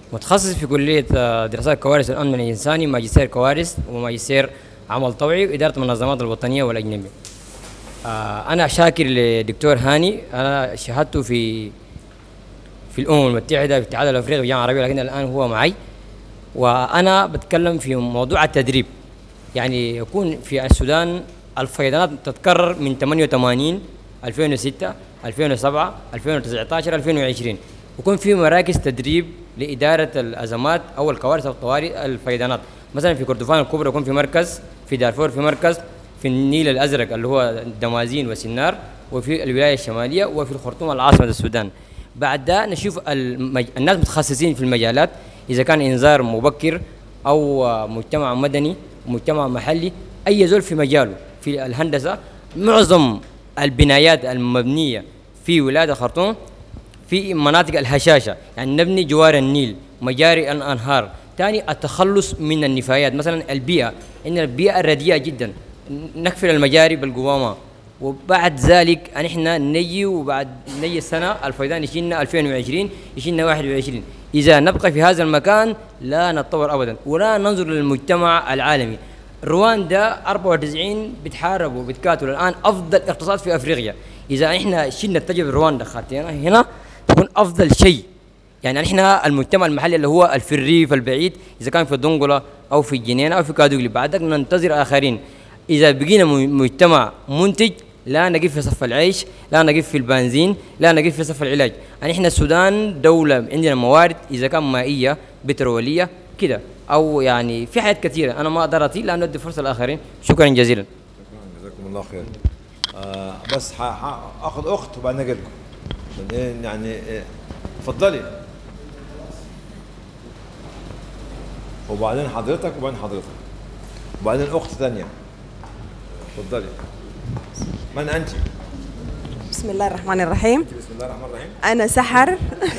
متخصص في كلية دراسات كوارث الأمن الإنساني، ماجستير كوارث وماجستير عمل طوعي وإدارة المنظمات الوطنية والأجنبية. أنا شاكر لدكتور هاني، أنا شاهدته في في الأمم المتحدة في الاتحاد الأفريقي في الجامعة العربية، لكن الآن هو معي. وأنا بتكلم في موضوع التدريب، يعني يكون في السودان الفيضانات تتكرر من ثمانية وثمانين ألفين وستة ألفين وسبعة ألفين وتسعة عشر ألفين وعشرين، يكون في مراكز تدريب لإدارة الأزمات أو الكوارث أو الطوارئ الفيضانات. مثلا في كردفان الكبرى يكون في مركز، في دارفور في مركز، في النيل الأزرق اللي هو دمازين وسنار، وفي الولاية الشمالية، وفي الخرطوم العاصمة السودان. بعد ده نشوف المج... الناس متخصصين في المجالات، إذا كان إنذار مبكر أو مجتمع مدني مجتمع محلي، أي زول في مجاله. في الهندسة معظم البنايات المبنية في ولاية الخرطوم في مناطق الهشاشة، يعني نبني جوار النيل، مجاري الأنهار. ثاني التخلص من النفايات، مثلا البيئة، إن البيئة رديئة جدا، نكفل المجاري بالقوامة، وبعد ذلك نحن نجي وبعد نجي السنة الفيضان يشيلنا ألفين وعشرين يشيلنا واحد وعشرين. إذا نبقى في هذا المكان لا نتطور أبدا ولا ننظر للمجتمع العالمي. رواندا أربعة وتسعين بتحاربوا وبتقاتلوا الآن أفضل اقتصاد في أفريقيا. إذا إحنا شلنا التجربة رواندا خاطينا هنا تكون أفضل شيء. يعني إحنا المجتمع المحلي اللي هو في الريف البعيد، إذا كان في دونغولا أو في جنينة أو في كادوغلي، بعدك ننتظر آخرين. إذا بقينا مجتمع منتج لا نقف في صف العيش، لا نقف في البنزين، لا نقف في صف العلاج. يعني إحنا السودان دولة عندنا موارد، إذا كان مائية بترولية كده أو يعني في حاجات كثيرة. أنا ما أقدر أطيل لأن أدي فرصة للآخرين. شكرا جزيلا. شكرا جزاكم الله خير. آه بس هاخذ أخت وبعدين أجي لكم. يعني اتفضلي. وبعدين حضرتك وبعدين حضرتك وبعدين أخت ثانية. اتفضلي. من أنت؟ بسم الله الرحمن الرحيم. بسم الله الرحمن الرحيم. أنا سحر.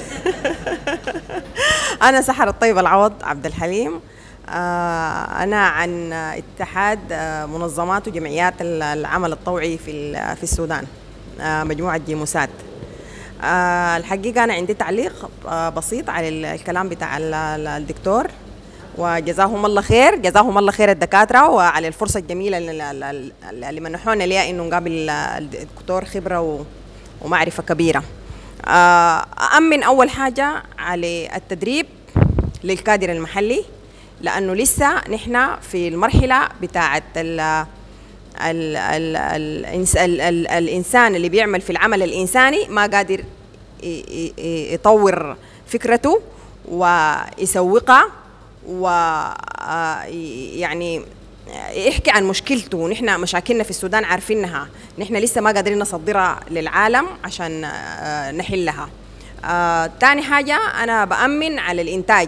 أنا سحر الطيب العوض عبد الحليم. أنا عن اتحاد منظمات وجمعيات العمل الطوعي في في السودان، مجموعة جيموسات. الحقيقة أنا عندي تعليق بسيط على الكلام بتاع الدكتور، وجزاهم الله خير، جزاهم الله خير الدكاترة وعلى الفرصة الجميلة اللي منحونا ليها إنه نقابل الدكتور خبرة ومعرفة كبيرة. أأمن أول حاجة على التدريب للكادر المحلي، لأنه لسه نحن في المرحلة بتاعة ال ال ال ال ال الإنسان اللي بيعمل في العمل الإنساني ما قادر يطور فكرته ويسوقها ويعني يحكي عن مشكلته. نحن مشاكلنا في السودان عارفينها، نحن لسه ما قادرين نصدرها للعالم عشان نحلها. تاني حاجة أنا بأمن على الإنتاج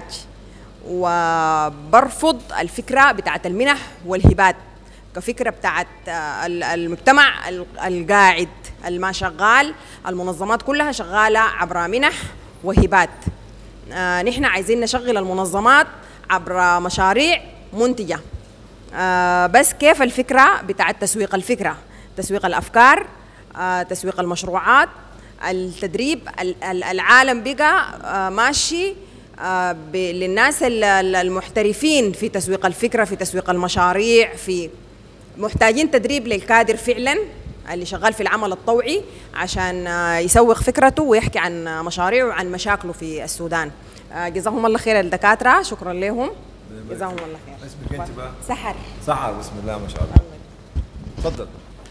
وبرفض الفكرة بتاعت المنح والهبات كفكرة بتاعت المجتمع القاعد الما شغال. المنظمات كلها شغالة عبر منح وهبات. نحن عايزين نشغل المنظمات عبر مشاريع منتجة. آه بس كيف الفكرة بتاعت تسويق الفكرة، تسويق الأفكار، آه تسويق المشروعات، التدريب. العالم بقى آه ماشي آه للناس المحترفين في تسويق الفكرة، في تسويق المشاريع. في محتاجين تدريب للكادر فعلا اللي شغال في العمل الطوعي عشان آه يسوق فكرته ويحكي عن مشاريعه وعن مشاكله في السودان. آه جزاهم الله خير الدكاترة، شكرا لهم، جزاهم الله خير. اسمك انت بقى؟ سحر. سحر، بسم الله ما شاء الله. تفضل.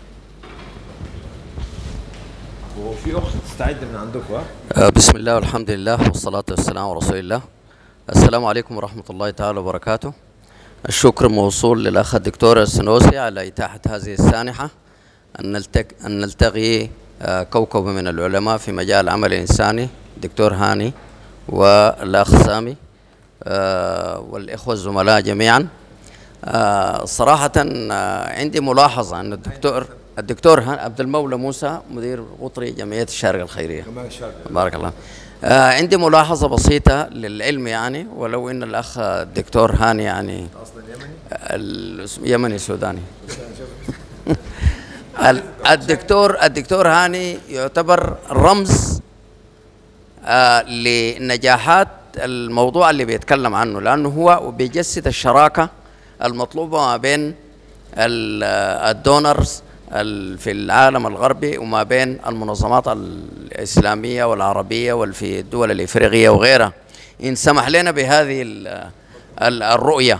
وفي اخت تستعد من عندكم ها؟ بسم الله والحمد لله والصلاة والسلام على رسول الله. السلام عليكم ورحمة الله تعالى وبركاته. الشكر موصول للأخ الدكتور السنوسي على إتاحة هذه السانحة أن نلتقي أن نلتقي كوكب من العلماء في مجال العمل الإنساني، الدكتور هاني والأخ سامي والإخوة الزملاء جميعا. صراحة عندي ملاحظة أن الدكتور الدكتور عبد المولى موسى مدير قطري جمعية الشارقة الخيرية. بارك الله. عندي ملاحظة بسيطة للعلم يعني، ولو أن الأخ الدكتور هاني يعني يمني سوداني. الدكتور الدكتور هاني يعتبر رمز لنجاحات الموضوع اللي بيتكلم عنه، لأنه هو بيجسد الشراكة المطلوبة ما بين الدونرز في العالم الغربي وما بين المنظمات الإسلامية والعربية وفي الدول الإفريقية وغيرها. إن سمح لنا بهذه الرؤية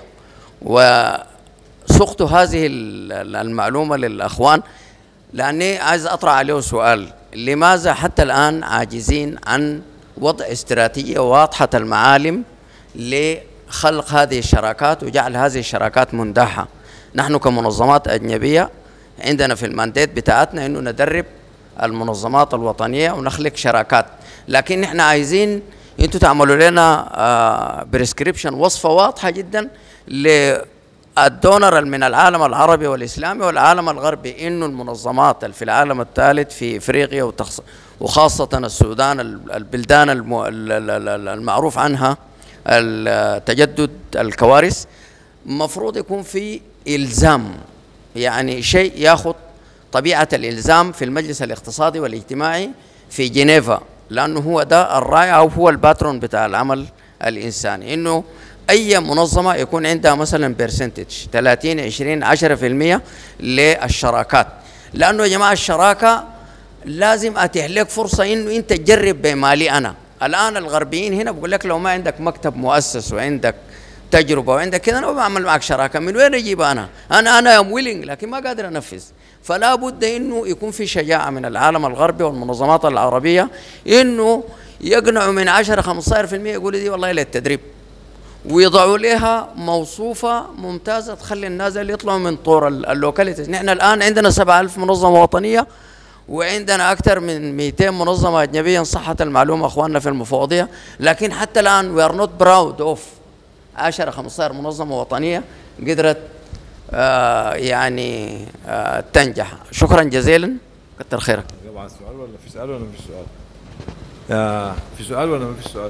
وسقط هذه المعلومة للأخوان، لأني عايز أطرح عليه سؤال: لماذا حتى الآن عاجزين عن وضع استراتيجية واضحة المعالم لخلق هذه الشراكات وجعل هذه الشراكات مندحة؟ نحن كمنظمات أجنبية عندنا في المانديت بتاعتنا إنه ندرب المنظمات الوطنية ونخلق شراكات، لكن نحن عايزين أنتوا تعملوا لنا بريسكريبشن، وصفة واضحة جدا للدونر من العالم العربي والإسلامي والعالم الغربي، إنه المنظمات في العالم الثالث في إفريقيا وخاصة السودان، البلدان المعروف عنها التجدد الكوارث، مفروض يكون في إلزام، يعني شيء ياخذ طبيعة الإلزام في المجلس الاقتصادي والاجتماعي في جنيفا، لأنه هو ده الرائع أو هو الباترون بتاع العمل الإنساني، إنه أي منظمة يكون عندها مثلا برسنتج ثلاثين عشرين عشرة في المية للشراكات، لأنه يا جماعة الشراكة لازم أتيح لك فرصة إنه أنت تجرب بمالي. أنا الآن الغربيين هنا بقول لك لو ما عندك مكتب مؤسس وعندك تجربة وعندك كذا أنا بعمل معك شراكة، من وين أجيب أنا؟ أنا أنا أم ويلينج لكن ما قادر أنفذ. فلا بد إنه يكون في شجاعة من العالم الغربي والمنظمات العربية إنه يقنعوا من عشرة خمسة عشر بالمئة يقولوا دي والله للتدريب، ويضعوا لها موصوفة ممتازة تخلي الناس اللي يطلعوا من طور اللوكاليتيز. نحن الآن عندنا سبعة آلاف منظمة وطنية وعندنا أكثر من مئتين منظمة أجنبية إن صحت المعلومة أخواننا في المفوضية، لكن حتى الآن we are not proud of عشرة خمسة عشر منظمة وطنية قدرت آه يعني آه تنجح. شكرا جزيلا، كتر خيرك. جاوب على السؤال ولا في سؤال ولا ما فيش سؤال؟ آه في سؤال ولا ما فيش سؤال؟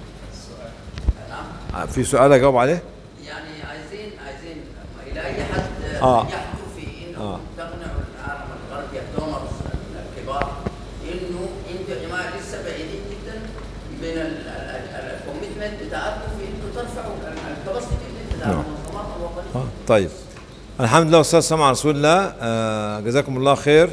نعم. في سؤال اجاوب عليه؟ يعني عايزين عايزين الى اي حد آه. نجحتوا في انه آه. تقنعوا العالم الغربي الدونرز الكبار انه انتوا يا جماعه لسه بعيدين جدا من الكوميتمنت بتاعتكم في انتوا ترفعوا الكباسيتي بتاع المنظمات الوطنيه. آه. طيب الحمد لله والصلاه والسلام على رسول الله. آه جزاكم الله خير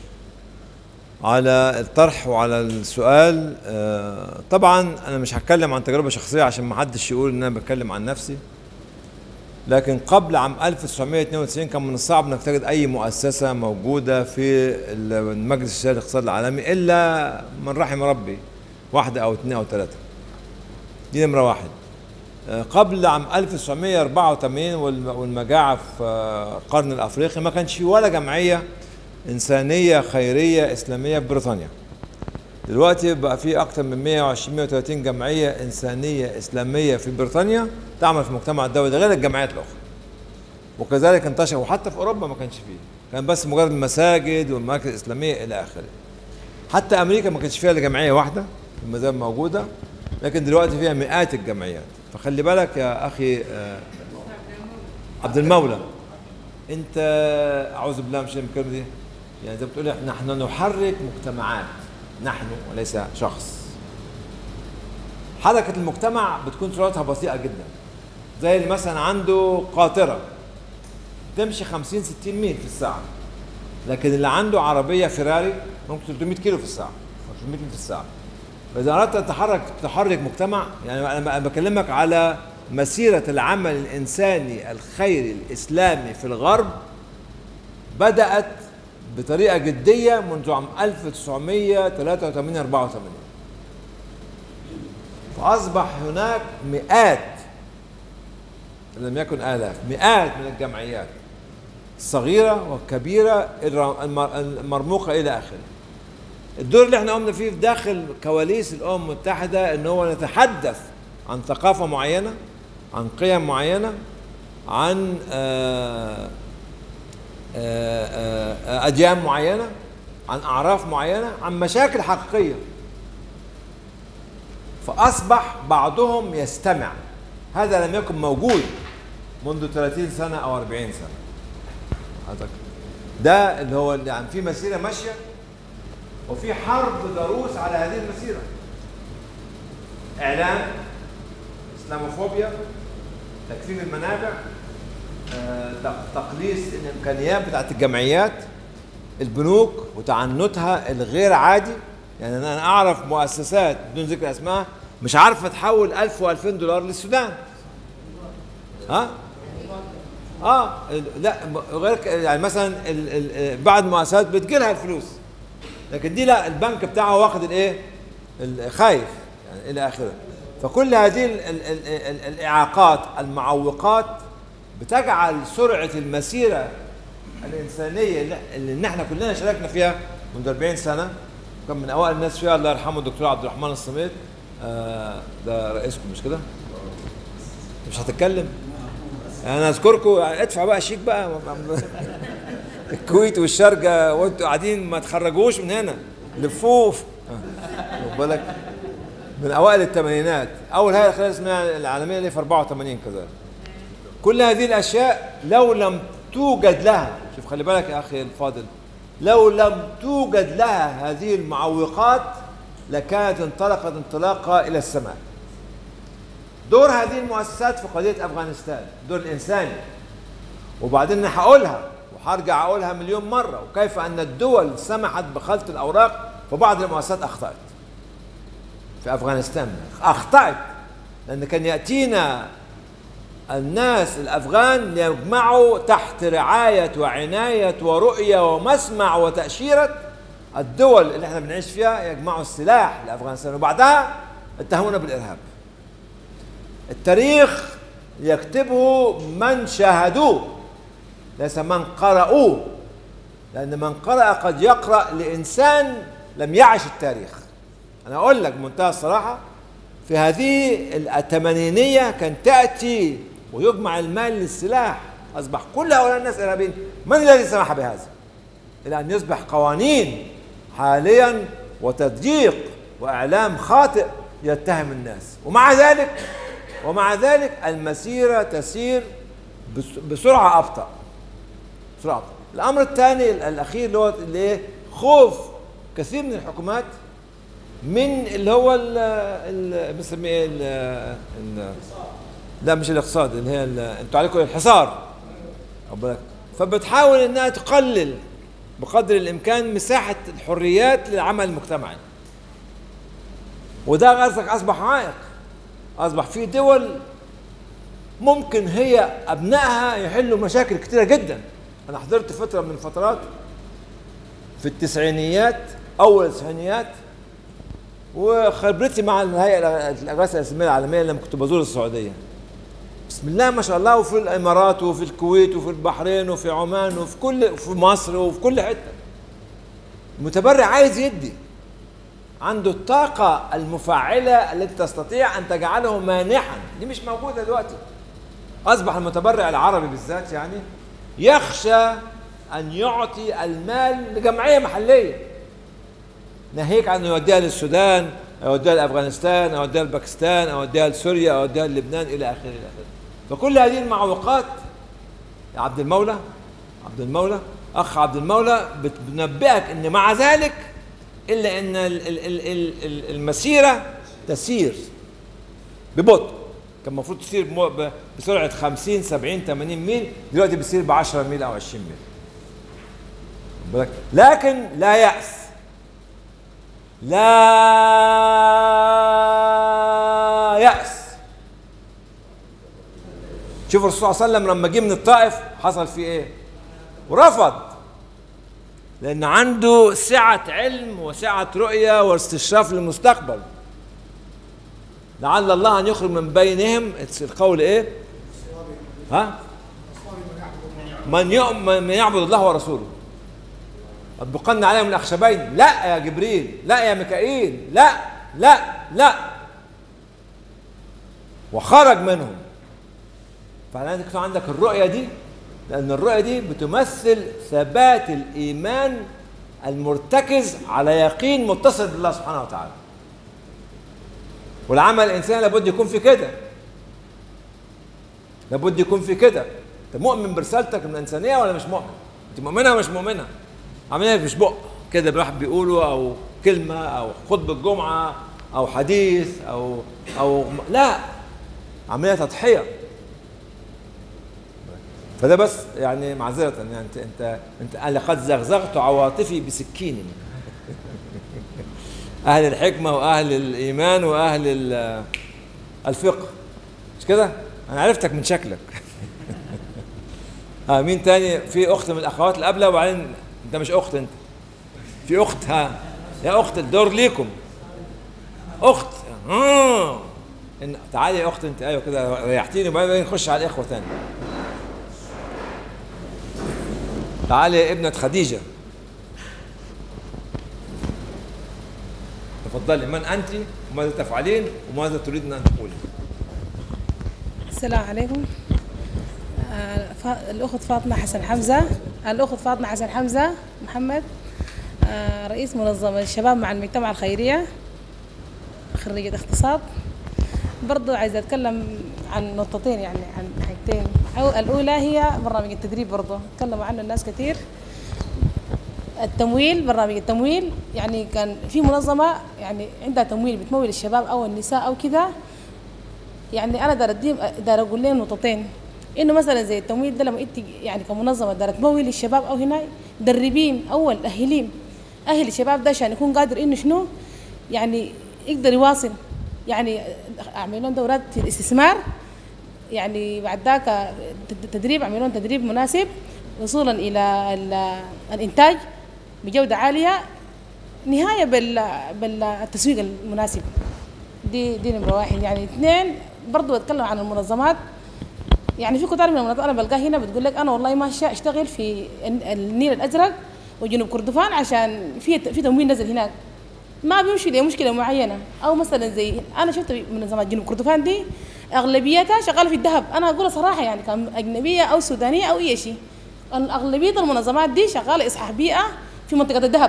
على الطرح وعلى السؤال. آه طبعا انا مش هتكلم عن تجربه شخصيه عشان ما حدش يقول ان انا بتكلم عن نفسي، لكن قبل عام ألف وتسعمئة واثنين وتسعين كان من الصعب انك تجد اي مؤسسه موجوده في المجلس الشهري للاقتصاد العالمي الا من رحم ربي، واحده او اثنين او ثلاثه. دي نمره واحد. آه قبل عام ألف وتسعمئة وأربعة وثمانين والمجاعه في القرن الافريقي ما كانش في ولا جمعيه إنسانية خيرية إسلامية في بريطانيا. دلوقتي بقى في أكثر من مئة وعشرين مئة وثلاثين جمعية إنسانية إسلامية في بريطانيا تعمل في المجتمع الدولي، ده غير الجمعيات الأخرى. وكذلك انتشر، وحتى في أوروبا ما كانش فيه، كان بس مجرد المساجد والمراكز الإسلامية إلى آخره. حتى أمريكا ما كانش فيها إلا جمعية واحدة ما زال موجودة، لكن دلوقتي فيها مئات الجمعيات. فخلي بالك يا أخي آه عبد المولى، أنت أعوذ بالله من الشيطان الرجيم دي، يعني زي ما بتقول نحن نحرك مجتمعات، نحن وليس شخص. حركة المجتمع بتكون سرعتها بطيئة جدا، زي اللي مثلا عنده قاطرة تمشي خمسين ستين ميل في الساعة، لكن اللي عنده عربية فيراري ممكن ثلاثمئة كيلو في الساعة أو ثلاثمئة ميل في الساعة. فإذا أردت أن تحرك تحرك مجتمع، يعني أنا بكلمك على مسيرة العمل الإنساني الخيري الإسلامي في الغرب بدأت بطريقة جدية منذ عام ألف وتسعمئة وثلاثة وثمانين أربعة وثمانين، فأصبح هناك مئات إن لم يكن آلاف، مئات من الجمعيات الصغيرة والكبيرة المرموقة إلى آخره. الدور اللي احنا قمنا فيه في داخل كواليس الأمم المتحدة إن هو نتحدث عن ثقافة معينة، عن قيم معينة، عن آآ آآ أديان معينة، عن أعراف معينة، عن مشاكل حقيقية. فأصبح بعضهم يستمع. هذا لم يكن موجود منذ ثلاثين سنة أو أربعين سنة. ده اللي هو يعني في مسيرة ماشية وفي حرب ضروس على هذه المسيرة. إعلام، اسلاموفوبيا، تكثيف المنابع، آه، تقليص الامكانيات بتاعت الجمعيات، البنوك وتعنتها الغير عادي. يعني انا اعرف مؤسسات بدون ذكر اسماء مش عارفه تحول ألف وألفين دولار للسودان. ها؟ اه لا غير يعني مثلا ال ال بعض المؤسسات بتجيلها الفلوس، لكن دي لا، البنك بتاعها واخد الايه؟ خايف يعني الى اخره. فكل هذه ال ال ال ال الاعاقات المعوقات بتجعل سرعه المسيره الانسانيه اللي نحن كلنا شاركنا فيها منذ أربعين سنه، كان من اوائل الناس فيها الله يرحمه الدكتور عبد الرحمن الصميت، آه ده رئيسكم مش كده؟ مش هتتكلم؟ انا اذكركم ادفع بقى شيك بقى الكويت والشارقه وانتوا قاعدين ما تخرجوش من هنا لفوف. خد بالك من اوائل الثمانينات، اول هيئه الخلايا الاسميه العالميه اللي في أربعة وثمانين كذلك. كل هذه الاشياء لو لم توجد لها، شوف خلي بالك يا اخي الفاضل، لو لم توجد لها هذه المعوقات لكانت انطلقت انطلاقه الى السماء. دور هذه المؤسسات في قضيه افغانستان دور الانساني، وبعدين انا هقولها وهرجع اقولها مليون مره، وكيف ان الدول سمحت بخلط الاوراق فبعض المؤسسات اخطات في افغانستان. اخطات لان كان ياتينا الناس الافغان ليجمعوا تحت رعايه وعنايه ورؤيه ومسمع وتاشيره الدول اللي احنا بنعيش فيها، يجمعوا السلاح لافغانستان، وبعدها اتهمونا بالارهاب. التاريخ يكتبه من شاهدوه ليس من قرأوه، لأن من قرأ قد يقرأ لإنسان لم يعش التاريخ. أنا أقول لك بمنتهى الصراحة، في هذه الثمانينية كان تأتي ويجمع المال للسلاح، أصبح كل هؤلاء الناس إرهابيين. من الذي سمح بهذا؟ إلى أن يصبح قوانين حاليا وتضييق وإعلام خاطئ يتهم الناس، ومع ذلك ومع ذلك المسيرة تسير بسرعة أبطأ. بسرعة أبطأ. الأمر الثاني الأخير اللي هو اللي خوف كثير من الحكومات من اللي هو ال بنسميه ال لا مش الاقتصاد، اللي هي انتوا عليكم الحصار، فبتحاول انها تقلل بقدر الامكان مساحة الحريات للعمل المجتمعي، وده غرسك اصبح عائق. اصبح في دول ممكن هي ابنائها يحلوا مشاكل كتيرة جدا. انا حضرت فترة من الفترات في التسعينيات، اول التسعينيات، وخبرتي مع الهيئة الإغاثة الإسلامية العالمية لما كنت بزور السعودية، بسم الله ما شاء الله، وفي الإمارات وفي الكويت وفي البحرين وفي عمان وفي كل في مصر وفي كل حتة، المتبرع عايز يدي، عنده الطاقة المفعلة التي تستطيع أن تجعله مانحا. دي مش موجودة دلوقتي. أصبح المتبرع العربي بالذات يعني يخشى أن يعطي المال لجمعية محلية، ناهيك عن يوديها للسودان أو يوديها لأفغانستان أو يوديها لباكستان أو يوديها لسوريا أو يوديها للبنان إلى آخره إلى آخره. فكل هذه المعوقات يا عبد المولى عبد المولى أخ عبد المولى بتنبئك أن مع ذلك إلا أن المسيرة تسير ببطء. كان المفروض تسير بسرعة خمسين سبعين ثمانين ميل، دلوقتي بتسير ب عشرة ميل أو عشرين ميل. لكن لا يأس، لا يأس. شوف الرسول صلى الله عليه وسلم لما جه من الطائف حصل فيه ايه؟ ورفض، لأن عنده سعة علم وسعة رؤية واستشراف للمستقبل. لعل الله أن يخرج من بينهم القول ايه؟ ها؟ من يؤمن من يعبد الله ورسوله أطبقن عليهم الأخشبين. لا يا جبريل، لا يا ميكائيل، لا لا لا، وخرج منهم. فعلا تكون عندك الرؤية دي، لأن الرؤية دي بتمثل ثبات الإيمان المرتكز على يقين متصل بالله سبحانه وتعالى. والعمل الإنساني لابد يكون في كده، لابد يكون في كده. أنت مؤمن برسالتك من الإنسانية ولا مش مؤمن؟ أنت مؤمنة ولا مش مؤمنة؟ عملية مش بق كده الواحد بيقوله، أو كلمة أو خطبة جمعة أو حديث أو أو لا، عمليه تضحيه. فده بس يعني معذره يعني انت انت انت لقد زغزغت عواطفي بسكين. اهل الحكمه واهل الايمان واهل الفقه، مش كده؟ انا عرفتك من شكلك. ها مين تاني؟ في اخت من الاخوات اللي قبلها، وبعدين انت مش اخت، انت في اخت. ها يا اخت الدور ليكم. اخت اه إن... تعالي يا اخت انت. ايوه كده ريحتيني. وبعدين نخش على الاخوه تاني. تعالي يا ابنة خديجة. تفضلي، من أنت وماذا تفعلين وماذا تريدين أن تقولي؟ السلام عليكم. آه الأخت فاطمة حسن حمزة. الأخت فاطمة حسن حمزة محمد، آه رئيس منظمة الشباب مع المجتمع الخيرية، خريجة اقتصاد. برضو عايزة أتكلم عن نقطتين، يعني عن حاجتين. الأولى هي برنامج التدريب، برضو تكلموا عنه الناس كثير. التمويل، برنامج التمويل، يعني كان في منظمة يعني عندها تمويل بتمول الشباب أو النساء أو كذا. يعني أنا دار أديهم دار أقول لهم نقطتين، إنه مثلا زي التمويل ده لما أنت يعني كمنظمة دار تمول الشباب أو هنا، دربين أول، أهلين أهل الشباب ده عشان يكون قادر إنه شنو يعني يقدر يواصل. يعني أعمل لهم دورات في الاستثمار، يعني بعد ذاك تدريب، أعمل لهم تدريب مناسب وصولا إلى الإنتاج بجودة عالية، نهاية بالتسويق المناسب. دي دي نمرة واحد. يعني اثنين، برضو بتكلم عن المنظمات. يعني في كتار من المنظمات أنا بلقاها هنا بتقول لك أنا والله ماشية أشتغل في النيل الأزرق وجنوب كردفان عشان في في تمويل نزل هناك، ما بيمشي لمشكلة معينة. أو مثلا زي أنا شفت منظمات جنوب كردفان دي أغلبيتها شغالة في الذهب. أنا أقول صراحة يعني كان أجنبية أو سودانية أو أي شيء، أغلبية المنظمات دي شغالة إصحاح بيئة في منطقة الذهب.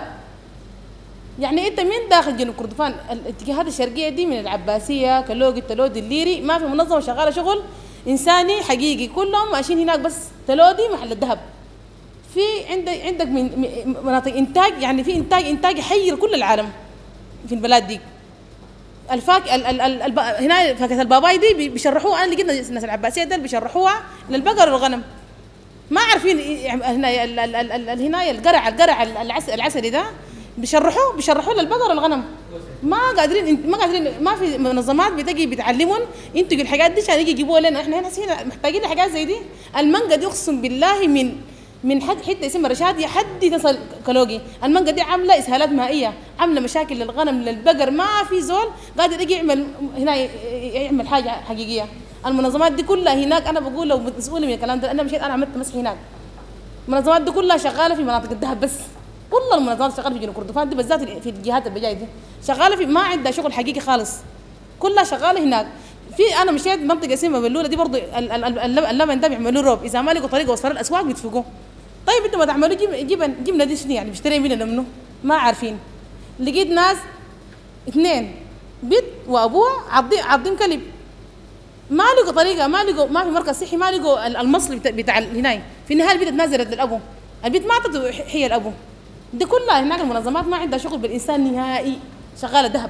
يعني أنت من داخل جنوب كردفان الاتجاهات الشرقية دي من العباسية كلوجي تلودي الليري، ما في منظمة شغالة شغل إنساني حقيقي، كلهم ماشيين هناك بس تلودي محل الذهب. في عندك عندك من مناطق إنتاج، يعني في إنتاج إنتاج يحير كل العالم في البلاد دي. الفاك ال ال ال ال هنا فاكهة الباباي دي بيشرحوها، أنا لقيت الناس العباسية ده بيشرحوها للبقر والغنم، ما عارفين هنا هنا القرع القرع العسلي ده بيشرحوه بيشرحوه للبقر والغنم. ما قادرين ما قادرين ما في منظمات بتجي بتعلمهم انتوا الحاجات دي عشان يجي يجيبوها لنا. احنا هنا محتاجين حاجات زي دي. المانجا دي اقسم بالله من من حد حته اسمها رشاد حد تصل كلوجي. المانجا دي عامله اسهالات مائيه، عامله مشاكل للغنم للبقر، ما في زول قادر يجي يعمل هنا يعمل حاجه حقيقيه. المنظمات دي كلها هناك، انا بقول لو مسؤول من الكلام ده، انا مشيت انا عملت مسح هناك. المنظمات دي كلها شغاله في مناطق الذهب بس، كل المنظمات شغاله في جنوب كردفان دي بالذات في الجهات اللي جايه دي شغاله في ما عندها شغل حقيقي خالص، كلها شغاله هناك. في انا مشيت منطقه اسمها بلوله دي برضه اللبن ده بيعملوا روب، اذا ما لقوا طريقه وصلوا الاسواق بيدفقوه. طيب انتوا ما تعملوا جبن جبنه دي شنو يعني بيشتري مننا منه؟ ما عارفين. لقيت ناس اثنين بنت وابوها عضين عضين كلب، ما لقوا طريقه، ما لقوا ما في مركز صحي، ما لقوا المصل بتاع هناي. في النهايه البنت اتنازلت للابو، البنت ما اعطته هي الابو. دي كلها هناك المنظمات ما عندها شغل بالانسان نهائي، شغاله ذهب.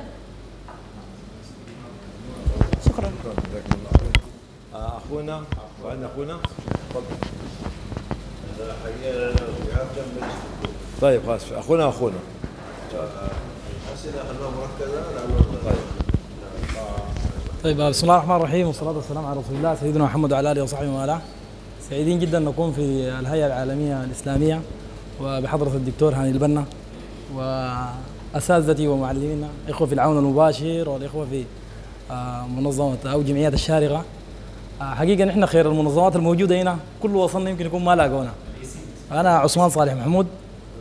شكرا. اخونا وعندنا اخونا تفضل. طيب خلاص اخونا واخونا. الاسئله خلوها مركزه. طيب طيب بسم الله الرحمن الرحيم، والصلاة والسلام على رسول الله سيدنا محمد وعلى آله وصحبه وآله. سعيدين جدا نكون في الهيئة العالمية الإسلامية وبحضرة الدكتور هاني البنا وأساتذتي ومعلمينا، إخوة في العون المباشر والإخوة في منظمة أو جمعيات الشارقة. حقيقة نحن خير المنظمات الموجودة هنا كل وصلنا يمكن يكون ما لاقونا. أنا عثمان صالح محمود،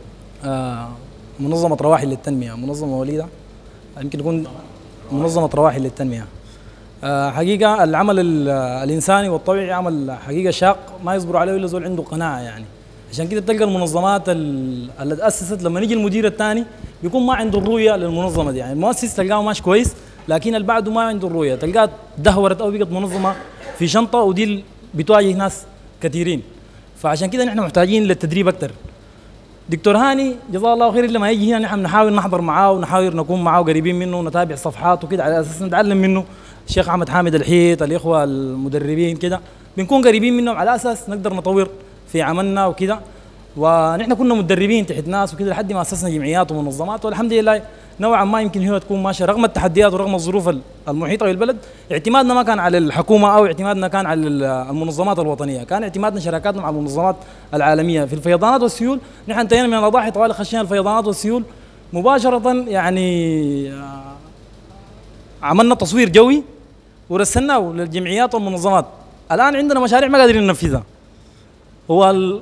منظمة رواحي للتنمية، منظمة وليدة يمكن يكون منظمة رواحي للتنمية. حقيقة العمل الإنساني والطبيعي عمل حقيقة شاق ما يصبر عليه إلا زول عنده قناعة. يعني عشان كده تلقى المنظمات اللي تأسست لما يجي المدير الثاني بيكون ما عنده الرؤية للمنظمة دي. يعني المؤسس تلقاه ماشي كويس لكن اللي بعده ما عنده الرؤية، تلقاه دهورت أو بقت منظمة في شنطة، ودي بتواجه ناس كثيرين. فعشان كده نحن محتاجين للتدريب أكثر. دكتور هاني جزاه الله خير لما يجي هنا نحن نحاول نحضر معاه ونحاول نكون معاه قريبين منه ونتابع صفحاته كده على اساس نتعلم منه الشيخ احمد حامد الحيط، الاخوه المدربين كده، بنكون قريبين منهم على اساس نقدر نطور في عملنا وكده. ونحن كنا مدربين تحت ناس وكده لحد ما اسسنا جمعيات ومنظمات، والحمد لله نوعا ما يمكن هي تكون ماشيه رغم التحديات ورغم الظروف المحيطه بالبلد. اعتمادنا ما كان على الحكومه او اعتمادنا كان على المنظمات الوطنيه، كان اعتمادنا شراكاتنا مع المنظمات العالميه في الفيضانات والسيول. نحن انتهينا من الاضاحي طوال خشينا الفيضانات والسيول مباشره، يعني عملنا تصوير جوي ورسلناه للجمعيات والمنظمات. الان عندنا مشاريع ما قادرين ننفذها. هو ال...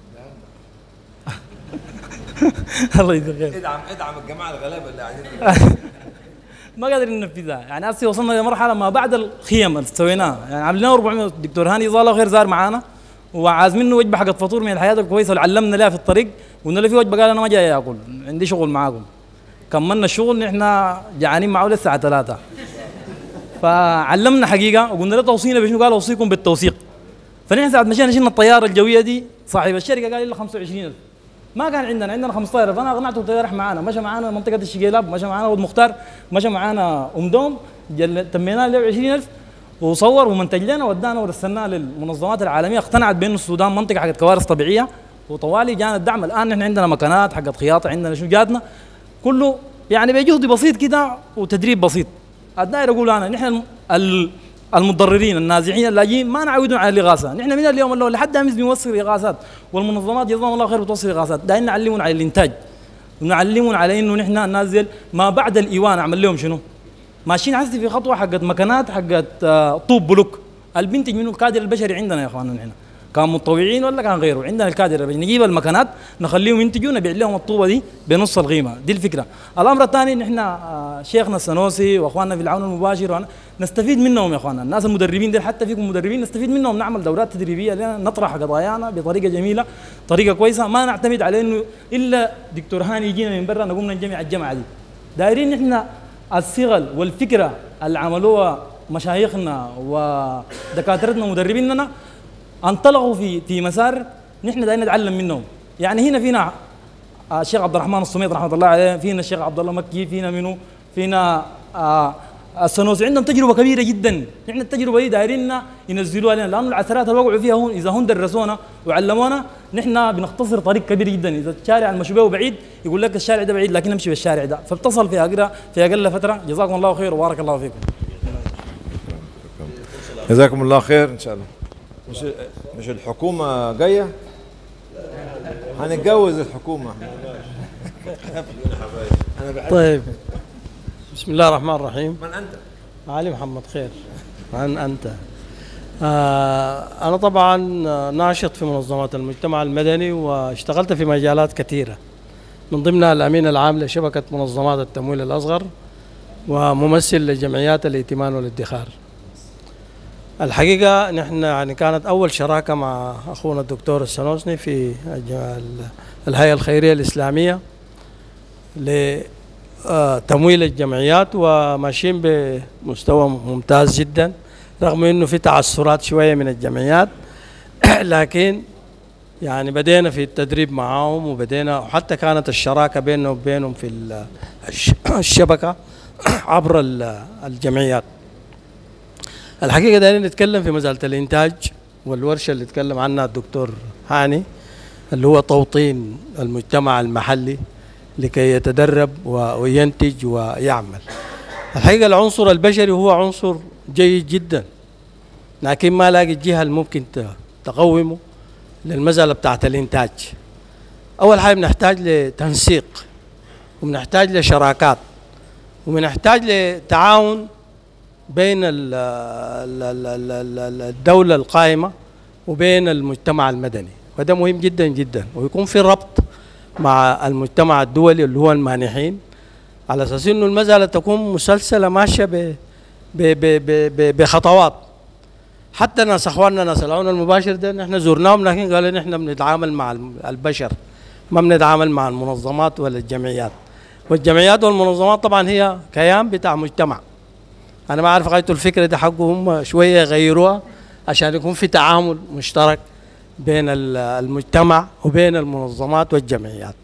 الله يجزاك خير. ادعم ادعم الجماعه الغلابه اللي قاعدين ما قادرين ننفذها. يعني هسه وصلنا لمرحله ما بعد الخيم اللي سويناها، يعني عملنا أربعمية. الدكتور هاني جزاه الله خير زار معانا وعازمينه وجبه حقت فطور من الحياه الكويسه اللي علمنا لها في الطريق، قلنا له في وجبه قال انا ما جاي اكل عندي شغل معاكم. كملنا الشغل نحن جعانين معه للساعه ثلاثة، فعلمنا حقيقه وقلنا له توصينا بشنو، قال اوصيكم بالتوثيق. فنحن ساعه مشينا شلنا الطياره الجويه دي، صاحب الشركه قال لي خمسة وعشرين ألف، ما كان عندنا عندنا خمسة عشر، فانا اقنعته الطياره راح معانا، مشى معانا منطقه الشقيلاب، مشى معانا ود مختار، مشى معانا ام دوم، تمينا له عشرين ألف وصور ومنتج لنا ودانا ورسلناه للمنظمات العالميه، اقتنعت بانه السودان منطقه حقت كوارث طبيعيه، وطوالي جانا الدعم. الان نحن عندنا مكانات حقت خياطه، عندنا شو جاتنا كله يعني بجهد بسيط كده وتدريب بسيط. الدائره اقول انا نحن المتضررين النازحين اللاجئين ما نعودون على الاغاثه، نحن من اليوم الاول لحد امس بنوصل اغاثات، والمنظمات جزاهم الله خير بتوصل اغاثات، دايرين نعلمون على الانتاج ونعلمون على انه نحن ننزل ما بعد الايوان. اعمل لهم شنو؟ ماشيين هسه في خطوه حقت مكانات حقت آه طوب بلوك، البنتج منه الكادر البشري عندنا يا اخواننا، نحن كان متطوعين ولا كان غيره، عندنا الكادر البشري، نجيب المكانات نخليهم ينتجوا نبيع لهم الطوبه دي بنص القيمه، دي الفكره. الامر الثاني نحن آه شيخنا السنوسي واخواننا في العون المباشر نستفيد منهم يا اخواننا، الناس المدربين دي حتى فيكم مدربين نستفيد منهم، نعمل دورات تدريبيه لنا نطرح قضايانا بطريقه جميله، طريقه كويسه، ما نعتمد على انه الا دكتور هاني يجينا من برا نقوم نجمع الجامعه دي. دايرين نحن الصغل والفكره اللي عملوها مشايخنا ودكاترتنا ومدربيننا انطلقوا في في مسار نحن دايرين نتعلم منهم. يعني هنا فينا الشيخ عبد الرحمن الصميد رحمه الله عليه، فينا الشيخ عبد الله مكي، فينا منو، فينا آه السنوسي، عندهم تجربه كبيره جدا. نحن التجربه دي دايرين ينزلوها لنا، لانه العثرات اللي وقعوا فيها هون اذا هم درسونا وعلمونا نحن بنختصر طريق كبير جدا. اذا الشارع المشبه بعيد يقول لك الشارع ده بعيد لكن نمشي بالشارع ده، فبتصل في اقل في اقل فتره. جزاكم الله خير وبارك الله فيكم. جزاكم الله خير ان شاء الله. مش مش الحكومه جايه؟ هنتجوز الحكومه. طيب بسم الله الرحمن الرحيم. من انت؟ علي محمد خير. من انت؟ آه انا طبعا ناشط في منظمات المجتمع المدني واشتغلت في مجالات كثيره، من ضمنها الامين العام لشبكه منظمات التمويل الاصغر وممثل لجمعيات الائتمان والادخار. الحقيقه نحن يعني كانت اول شراكه مع اخونا الدكتور السنوسني في الهيئه الخيريه الاسلاميه لتمويل الجمعيات، وماشيين بمستوى ممتاز جدا رغم انه في تعثرات شويه من الجمعيات لكن يعني بدينا في التدريب معاهم وبدينا، وحتى كانت الشراكه بيننا وبينهم في الشبكه عبر الجمعيات. الحقيقه دايرين نتكلم في مساله الانتاج والورشه اللي تكلم عنها الدكتور هاني، اللي هو توطين المجتمع المحلي لكي يتدرب وينتج ويعمل. الحقيقه العنصر البشري هو عنصر جيد جدا، لكن ما لاقي الجهه اللي ممكن تقومه للمساله بتاعت الانتاج. اول حاجه بنحتاج لتنسيق، وبنحتاج لشراكات، وبنحتاج لتعاون بين الدوله القائمه وبين المجتمع المدني، وده مهم جدا جدا، ويكون في ربط مع المجتمع الدولي اللي هو المانحين، على اساس انه المساله تكون مسلسله ماشيه بخطوات. حتى ناس اخواننا ناس العون المباشر ده نحن زرناهم لكن قالوا نحن بنتعامل مع البشر، ما بنتعامل مع المنظمات ولا الجمعيات. والجمعيات والمنظمات طبعا هي كيان بتاع مجتمع. انا ما اعرف غايته الفكره دي حقهم شويه يغيروها عشان يكون في تعامل مشترك بين المجتمع وبين المنظمات والجمعيات.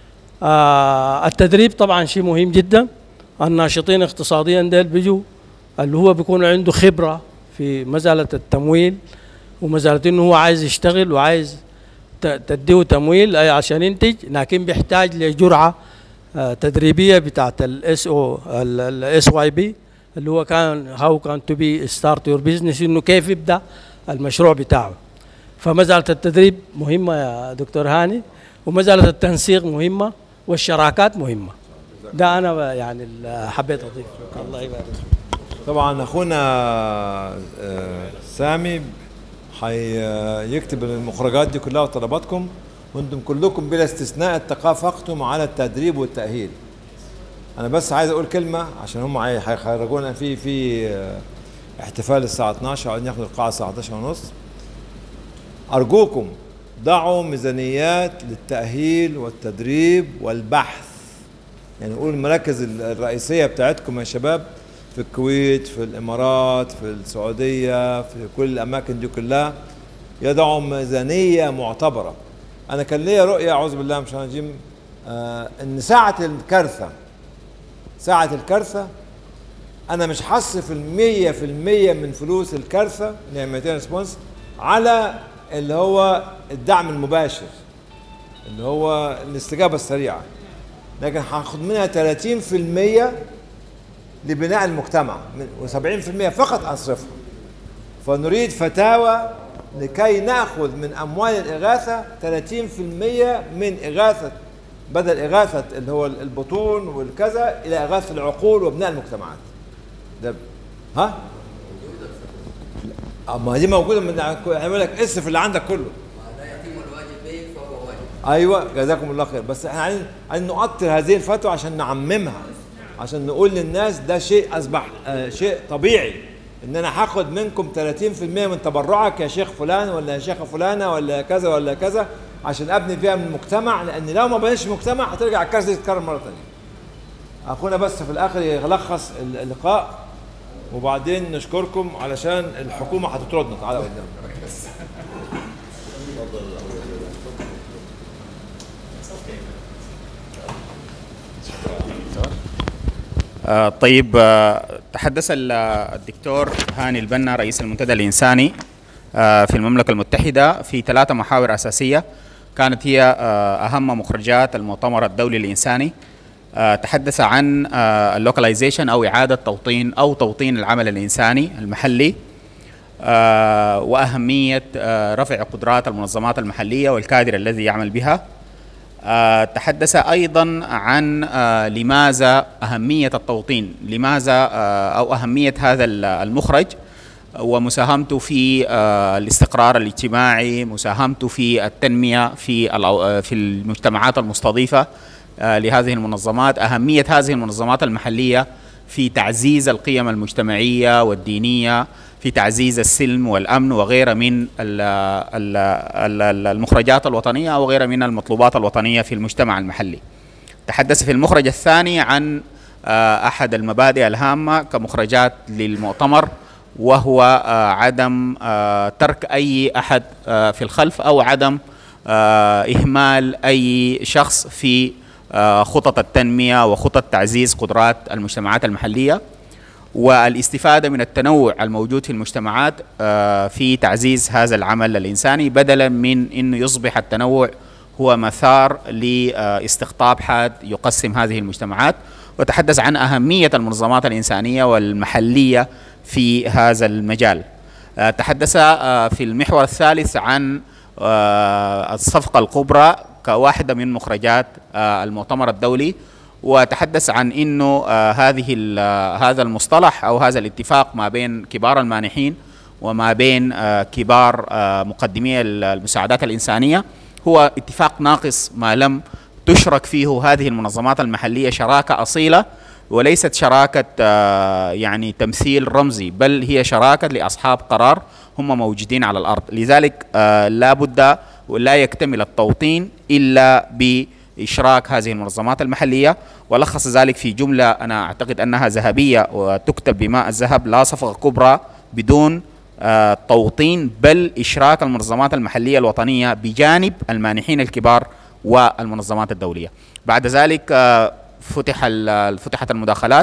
آه التدريب طبعا شيء مهم جدا. الناشطين اقتصاديا ديل بيجوا اللي هو بيكون عنده خبرة في مسألة التمويل ومسألة إنه هو عايز يشتغل وعايز تديه تمويل عشان ينتج، لكن بيحتاج لجرعة تدريبية بتاعت الاس او الاس واي بي اللي هو كان هاو كان تو بي ستارت يور بزنس، انه كيف يبدا المشروع بتاعه. فمساله التدريب مهمه يا دكتور هاني، ومساله التنسيق مهمه، والشراكات مهمه. ده انا يعني حبيت اضيف. الله يبارك. طبعا اخونا سامي حيكتب المخرجات دي كلها وطلباتكم، وانتم كلكم بلا استثناء اتفقتم على التدريب والتأهيل. انا بس عايز اقول كلمة عشان هم هيخرجونا في في احتفال الساعة اثناشر، وعايزين ياخدوا القاعة الساعة احد عشر ونص. ارجوكم ضعوا ميزانيات للتأهيل والتدريب والبحث. يعني نقول المراكز الرئيسية بتاعتكم يا شباب في الكويت، في الامارات، في السعودية، في كل الاماكن دي كلها يضعوا ميزانية معتبرة. أنا كان ليا رؤية أعوذ بالله من الشيطان الرجيم، آه إن ساعة الكارثة ساعة الكارثة أنا مش هصرف المية في المية من فلوس الكارثة اللي هي ميتين ريسبونس على اللي هو الدعم المباشر اللي هو الاستجابة السريعة، لكن هاخد منها ثلاثين في المية لبناء المجتمع وسبعين في المية فقط أصرفها. فنريد فتاوى لكي نأخذ من أموال الإغاثة ثلاثين في المية من إغاثة، بدل إغاثة اللي هو البطون والكذا إلى إغاثة العقول وبناء المجتمعات. ده ها؟ أما دي موجودة من يقول لك اصرف اللي عندك كله. لا يتم الواجب به فهو واجب. أيوه جزاكم الله خير، بس إحنا عايزين عايزين نؤطر هذه الفتوى عشان نعممها، عشان نقول للناس ده شيء أصبح آه شيء طبيعي، ان انا هاخد منكم ثلاثين في المية من تبرعك يا شيخ فلان ولا يا شيخه فلانه ولا كذا ولا كذا عشان ابني فيها من المجتمع، لان لو ما بنيش مجتمع هترجع الكارثه تتكرر مره ثانيه. اخونا بس في الاخر يلخص اللقاء وبعدين نشكركم علشان الحكومه هتطردنا. تعالى قدام. آه طيب، آه تحدث الدكتور هاني البنا رئيس المنتدى الإنساني آه في المملكة المتحدة في ثلاثة محاور أساسية كانت هي آه أهم مخرجات المؤتمر الدولي الإنساني. آه تحدث عن آه اللوكاليزيشن أو إعادة توطين أو توطين العمل الإنساني المحلي، آه وأهمية آه رفع قدرات المنظمات المحلية والكادر الذي يعمل بها. آه تحدث أيضا عن آه لماذا أهمية التوطين، لماذا آه أو أهمية هذا المخرج ومساهمته في آه الاستقرار الاجتماعي، مساهمته في التنمية في في المجتمعات المستضيفة آه لهذه المنظمات، أهمية هذه المنظمات المحلية في تعزيز القيم المجتمعية والدينية، في تعزيز السلم والأمن وغيرها من المخرجات الوطنية أو غيرها من المطلوبات الوطنية في المجتمع المحلي. تحدث في المخرج الثاني عن أحد المبادئ الهامة كمخرجات للمؤتمر، وهو عدم ترك أي أحد في الخلف أو عدم إهمال أي شخص في خطط التنمية وخطط تعزيز قدرات المجتمعات المحلية، والاستفادة من التنوع الموجود في المجتمعات في تعزيز هذا العمل الإنساني، بدلا من أنه يصبح التنوع هو مثار لاستقطاب حاد يقسم هذه المجتمعات. وتحدث عن أهمية المنظمات الإنسانية والمحلية في هذا المجال. تحدث في المحور الثالث عن الصفقة الكبرى كواحدة من مخرجات المؤتمر الدولي، وتحدث عن انه آه هذه آه هذا المصطلح او هذا الاتفاق ما بين كبار المانحين وما بين آه كبار آه مقدمي المساعدات الانسانيه هو اتفاق ناقص ما لم تشرك فيه هذه المنظمات المحليه شراكه اصيله، وليست شراكه آه يعني تمثيل رمزي، بل هي شراكه لاصحاب قرار هم موجودين على الارض. لذلك آه لا بد ولا يكتمل التوطين الا ب إشراك هذه المنظمات المحلية. ولخص ذلك في جملة أنا أعتقد أنها ذهبية وتكتب بماء الذهب: لا صفقة كبرى بدون آه توطين، بل إشراك المنظمات المحلية الوطنية بجانب المانحين الكبار والمنظمات الدولية. بعد ذلك آه فتح فتحت المداخلات،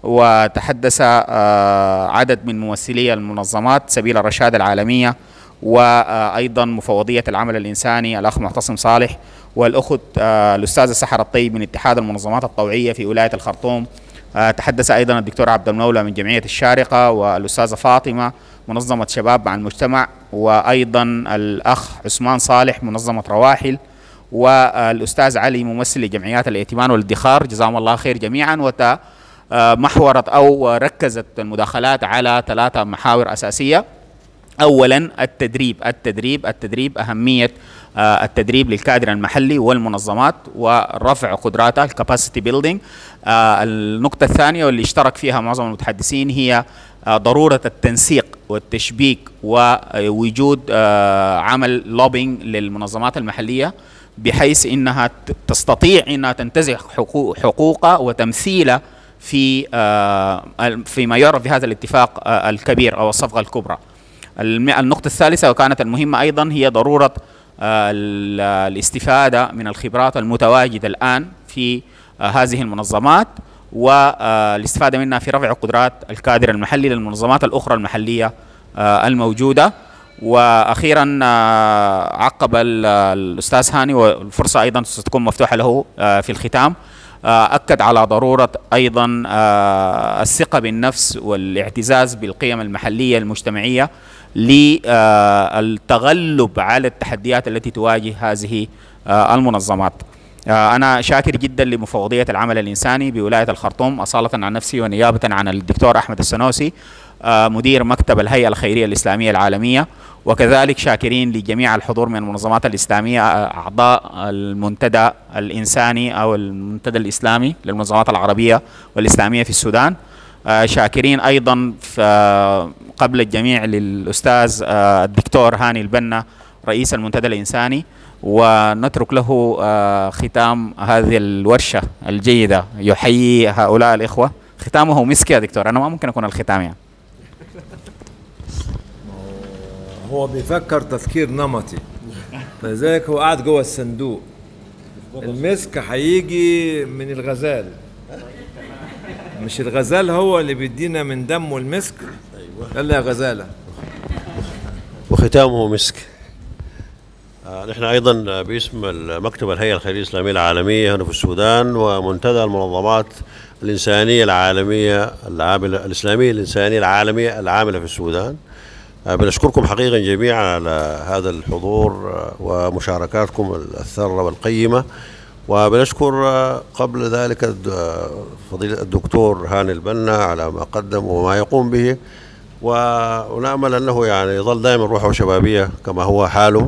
وتحدث عدد من ممثلي المنظمات سبيل الرشاد العالمية، وأيضا مفوضية العمل الإنساني الأخ معتصم صالح، والأخت الأستاذة سحر الطيب من اتحاد المنظمات الطوعية في ولاية الخرطوم. تحدث أيضا الدكتور عبد المولى من جمعية الشارقة، والأستاذة فاطمة منظمة شباب مع المجتمع، وأيضا الأخ عثمان صالح منظمة رواحل، والأستاذ علي ممثل لجمعيات الائتمان والادخار. جزاهم الله خير جميعا. ومحورت أو ركزت المداخلات على ثلاثة محاور أساسية. أولا التدريب التدريب التدريب أهمية التدريب للكادر المحلي والمنظمات ورفع قدراتها، الكاباسيتي بيلدينج. النقطة الثانية واللي اشترك فيها معظم المتحدثين هي ضرورة التنسيق والتشبيك ووجود عمل لوبينج للمنظمات المحلية بحيث انها تستطيع انها تنتزع حقوقها وتمثيلها في فيما يعرف بهذا الاتفاق الكبير او الصفقة الكبرى. النقطة الثالثة وكانت المهمة أيضا هي ضرورة الاستفادة من الخبرات المتواجدة الآن في هذه المنظمات والاستفادة منها في رفع قدرات الكادر المحلي للمنظمات الأخرى المحلية الموجودة. وأخيرا عقب الأستاذ هاني، والفرصة أيضا ستكون مفتوحة له في الختام، أكد على ضرورة أيضا الثقة بالنفس والاعتزاز بالقيم المحلية المجتمعية للتغلب على التحديات التي تواجه هذه المنظمات. أنا شاكر جدا لمفوضية العمل الإنساني بولاية الخرطوم أصالة عن نفسي ونيابة عن الدكتور أحمد السنوسي مدير مكتب الهيئة الخيرية الإسلامية العالمية، وكذلك شاكرين لجميع الحضور من المنظمات الإسلامية أعضاء المنتدى الإنساني أو المنتدى الإسلامي للمنظمات العربية والإسلامية في السودان. شاكرين أيضا قبل الجميع للأستاذ الدكتور هاني البنا رئيس المنتدى الإنساني، ونترك له ختام هذه الورشة الجيدة يحيي هؤلاء الإخوة. ختامه مسك يا دكتور، أنا ما ممكن أكون الختام يعني. هو بيفكر تفكير نمطي، فلذلك هو قاعد جوه الصندوق. المسك هيجي من الغزال، مش الغزال هو اللي بيدينا من دمه المسك. يلا يا غزالة. وختامه مسك. آه نحن أيضا باسم مكتب الهيئة الخيرية الإسلامية العالمية هنا في السودان ومنتدى المنظمات الإنسانية العالمية العاملة الإسلامية الإنسانية العالمية العاملة في السودان، آه بنشكركم حقيقة جميعا على هذا الحضور آه ومشاركاتكم الثرة والقيمة. وبنشكر آه قبل ذلك فضيلة الدكتور هاني البنا على ما قدم وما يقوم به، ونأمل أنه يعني يظل دائما روحه شبابية كما هو حاله.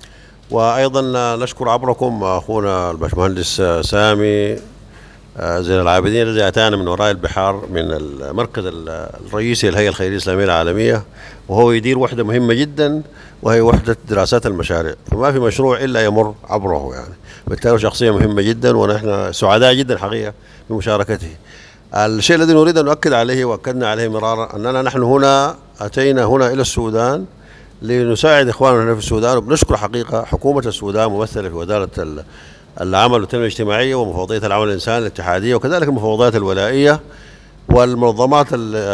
وأيضا نشكر عبركم أخونا الباشمهندس سامي زين العابدين الذي أتانا من وراء البحار من المركز الرئيسي للهيئة الخيرية الإسلامية العالمية، وهو يدير وحدة مهمة جدا وهي وحدة دراسات المشاريع، فما في مشروع إلا يمر عبره يعني، بالتالي شخصية مهمة جدا ونحن سعداء جدا حقيقة بمشاركته. الشيء الذي نريد أن نؤكد عليه وأكدنا عليه مرارا أننا نحن هنا أتينا هنا إلى السودان لنساعد إخواننا هنا في السودان، وبنشكر حقيقة حكومة السودان ممثلة في وزارة العمل والتنمية الاجتماعية ومفوضية العمل الإنساني الاتحادية، وكذلك المفوضيات الولائية والمنظمات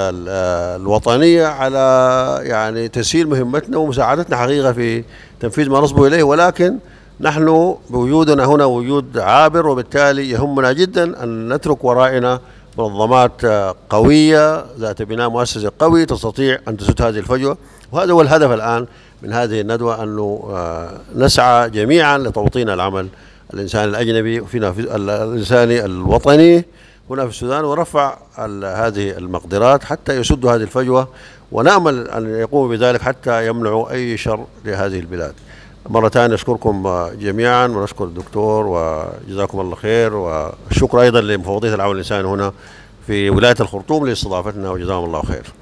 الوطنية على يعني تسهيل مهمتنا ومساعدتنا حقيقة في تنفيذ ما نصبو إليه. ولكن نحن بوجودنا هنا وجود عابر، وبالتالي يهمنا جدا أن نترك ورائنا منظمات قوية ذات بناء مؤسسي قوي تستطيع أن تسد هذه الفجوة. وهذا هو الهدف الآن من هذه الندوة، أنه نسعى جميعا لتوطين العمل الإنساني الأجنبي وفينا الإنساني الوطني هنا في السودان، ورفع هذه المقدرات حتى يسدوا هذه الفجوة، ونأمل أن يقوموا بذلك حتى يمنعوا أي شر لهذه البلاد. مرة ثانية نشكركم جميعا ونشكر الدكتور وجزاكم الله خير، والشكر أيضا لمفوضية العمل الإنساني هنا في ولاية الخرطوم لاستضافتنا وجزاهم الله خير.